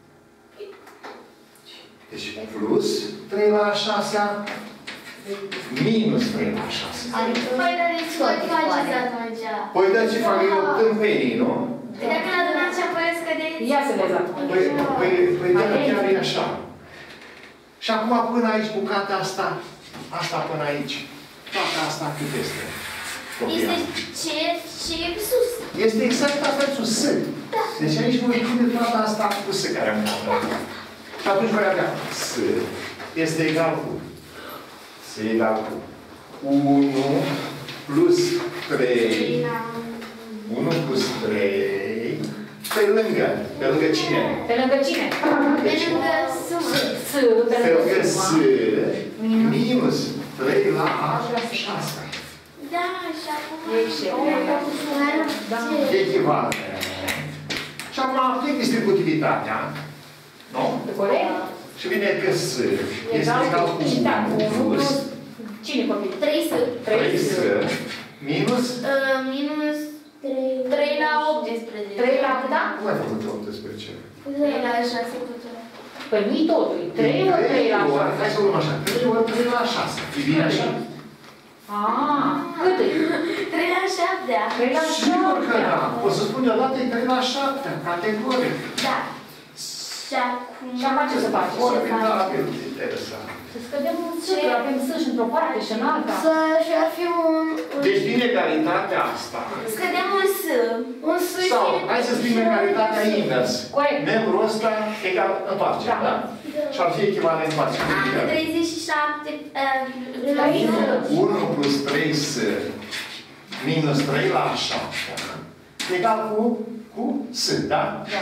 Deci plus trei la șase minus trei la șase. Adică Păi, dar de ce mai faceți atunci? Păi da, ce fac eu? Tâmpenii, nu? Dacă la dumneavoastră apoi scădeți... Ia să vezi acum. Păi, păi, păi da, chiar e așa. Și acum până aici, bucata asta, asta până aici, toată asta cât este? Este ce, ce e pe sus. Este exact asta cu S. Deci aici voi pune toată asta cu S care am dat. Și atunci voi avea S este egal cu S egal cu unu plus trei. unu plus trei. Pe lângă. Pe lângă cine? Pe lângă cine? Pe lângă sumă. S. Pe lângă S minus trei la a șase. Da, și acum... Da. Echivalent. Și acum aplic distributivitatea. Nu? Corect? Și vine că S este egal cu unu plus cine copii? trei S. trei S minus... Uh, minus trei la optsprezece. trei la cât, da? Cum ai făcut optsprezece? trei la șase pătura. Păi nu-i totul. trei ori trei la ori, hai să șase. luăm așa, trei ori trei la șase. E bine așa? Aaa, cât e? trei la șapte. trei la Sigur că da. șapte. O să spun eu dată e trei la șapte, categoric. Da. Și acum... Și acum ce să faci? Formidabil, interesant. Să scădem un sâcul, avem sâși într-o parte și în alta. Să și ar fi un... un Deci din egalitatea asta. Scădem un S. un S Sau, și... hai să scriem egalitatea invers. Corect. Membrul ăsta egal întoarce, Da. da? Și ar fi echivalent întoarce. Am treizeci și șapte... uh, unu plus trei S minus trei la șapte egal cu, cu S, da? Da.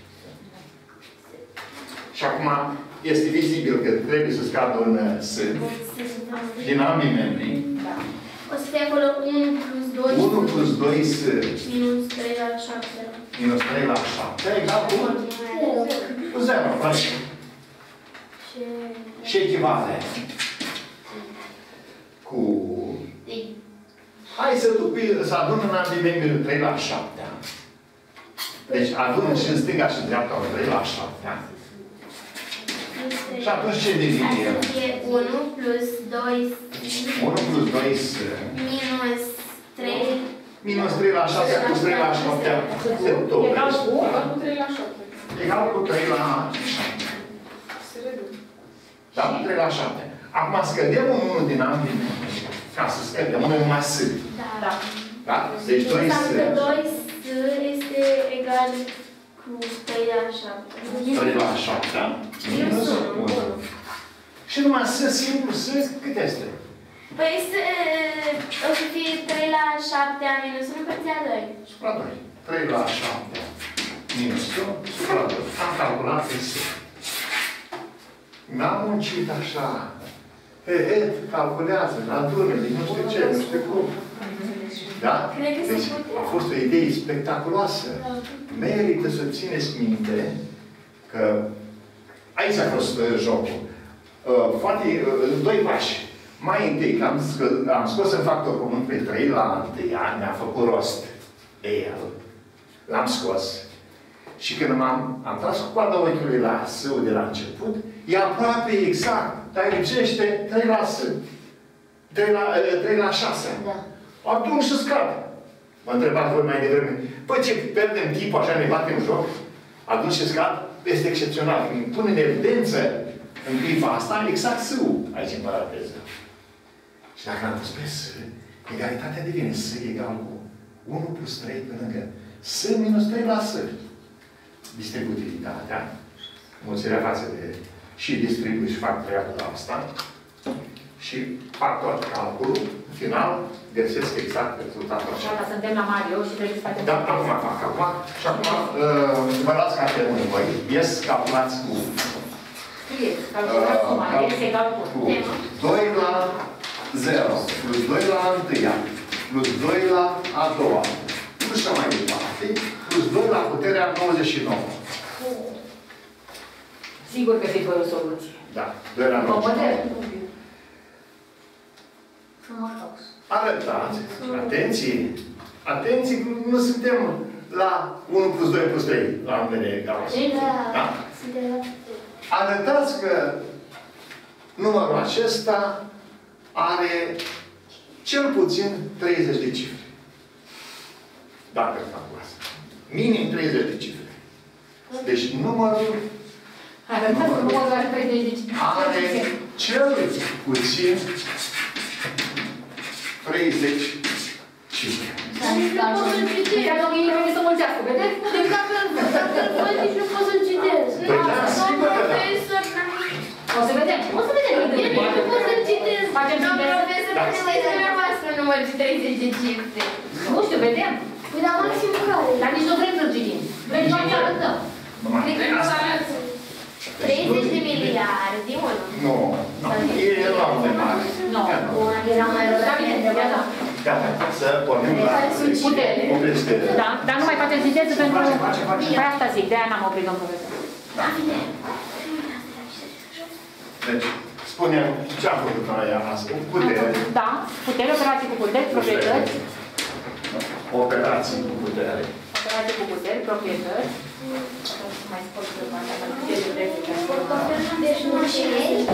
Și acum este vizibil că trebuie să scadă un S din ambii membri. Da. O să fie acolo unu plus doi. unu plus doi S Minus trei la șapte. minus trei la șapte egal cu, cu zero. Și echivalent cu... Hai să, dupi, să adun în ambii membri trei la șapte. Deci adun și în stânga și în dreapta trei la șapte. Și atunci ce devine el? E unu plus doi unu plus doi S minus trei. minus trei la șapte plus trei la șapte se Egal doblește. cu? Cu trei la șapte. Egal cu trei la șapte. Se reduce. Da? trei la șapte. Acum scădem un unu din ambii membri. Ca să scădem unul numai S. Da. Da. Da? Deci doi S. Înseamnă că doi S este egal Cu trei la șapte. trei la șapte. Minus unu. Și numai să simplu, să cât este? Păi să, o să fie trei la șapte minus unu împărțit la doi. Supra doi. trei la șapte minus unu supra doi. Am calculat este. N-am muncit așa. He, he, calculează, adună-le, nu știu ce, nu știu cum. Da? Cred că se Deci putea. a fost o idee spectaculoasă. Merită să țineți minte că aici a fost uh, jocul. Uh, foarte, uh, doi pași. Mai întâi, că am, am scos în factor comun pe trei la întâia, mi-a făcut rost de el. L-am scos. Și când am, am tras cu coada ochiului la său de la început, e aproape exact. Dar lipsește trei la S. trei la șase. Da. Atunci să scap. M-a întrebat voi mai devreme. Păi ce pierdem timpul, așa ne batem joc? Atunci ce scap este excepțional. Îmi pune în evidență în clipa asta exact S-ul aici în paranteză. Și dacă am pus pe S, egalitatea devine S egal cu unu plus trei pe lângă S minus trei la S. Distributivitatea, mulțirea față de și distribui și fac treaba la asta. Și fac tot calculul, în final, găsesc exact rezultatul așa. Gata, suntem la Mario și trebuie să facem... Da, acum fac acum. Și acum, uh, vă dați cartea unui voi. Ies, calculați cu... Scrieți, calculați suma, este egal cu... doi la zero, plus doi la întâia, plus doi la a doua, plus și mai departe, plus doi la puterea nouăzeci și nouă. Sigur că se-i o soluție. Da, doi la nouăzeci și nouă. Frumos. Arătați, atenție, atenție, nu suntem la unu plus doi plus trei, la unele egal. Da? Arătați că numărul acesta are cel puțin treizeci de cifre. Dacă îl calculați. Minim treizeci de cifre. Deci numărul Arătați că numărul are treizeci de cifre. are cel puțin treizeci cifre. Nu pot să-l citesc. Iar domnii trebuie să mulțească, vedeți? Deci dacă îl văd, nici nu pot să-l citesc. Păi da, sigur că da. O să vedem. O să vedem. Eu nu pot să-l citesc. Facem Doamna sinteză? profesor, Da. puneți dumneavoastră numărul de treizeci de cifre. Nu știu, vedem. Păi dar maxim care? Dar nici nu vrem să-l citim. Vrem doar să arătăm. Numai Cred că nu arăți. treizeci de miliarde, unu. Nu, nu, e enorm de mare. Nu. Era mai rău. Da, bine, gata. Gata, să pornim la Putere. o poveste. Da, dar nu mai facem sinteză pentru... Face, face, face. Pe asta zic, de-aia n-am oprit, domnul profesor. Da. Deci, spunem ce am făcut noi azi. Putere. Da, putere, operații cu puteri, proprietăți. Operații cu putere. Operații cu puteri, proprietăți. Mai scot pe partea asta, ce de dreptul. Deci nu și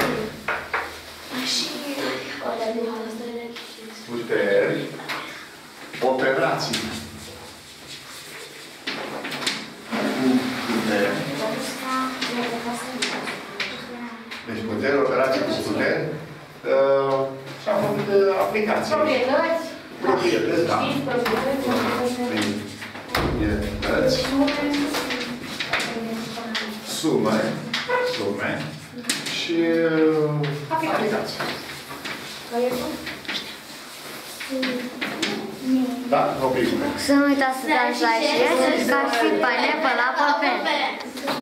Puteri. Operații. Cu putere. Deci puteri, operații cu puteri. Uh, și am făcut uh, aplicații. Proprietăți. Proprietăți, da. Știți, proprietăți. Proprietăți. Sume. Sume. Și uh, aplicații. Da? Oprim. Să nu uitați să dați like și să scrieți pe la pe la pe.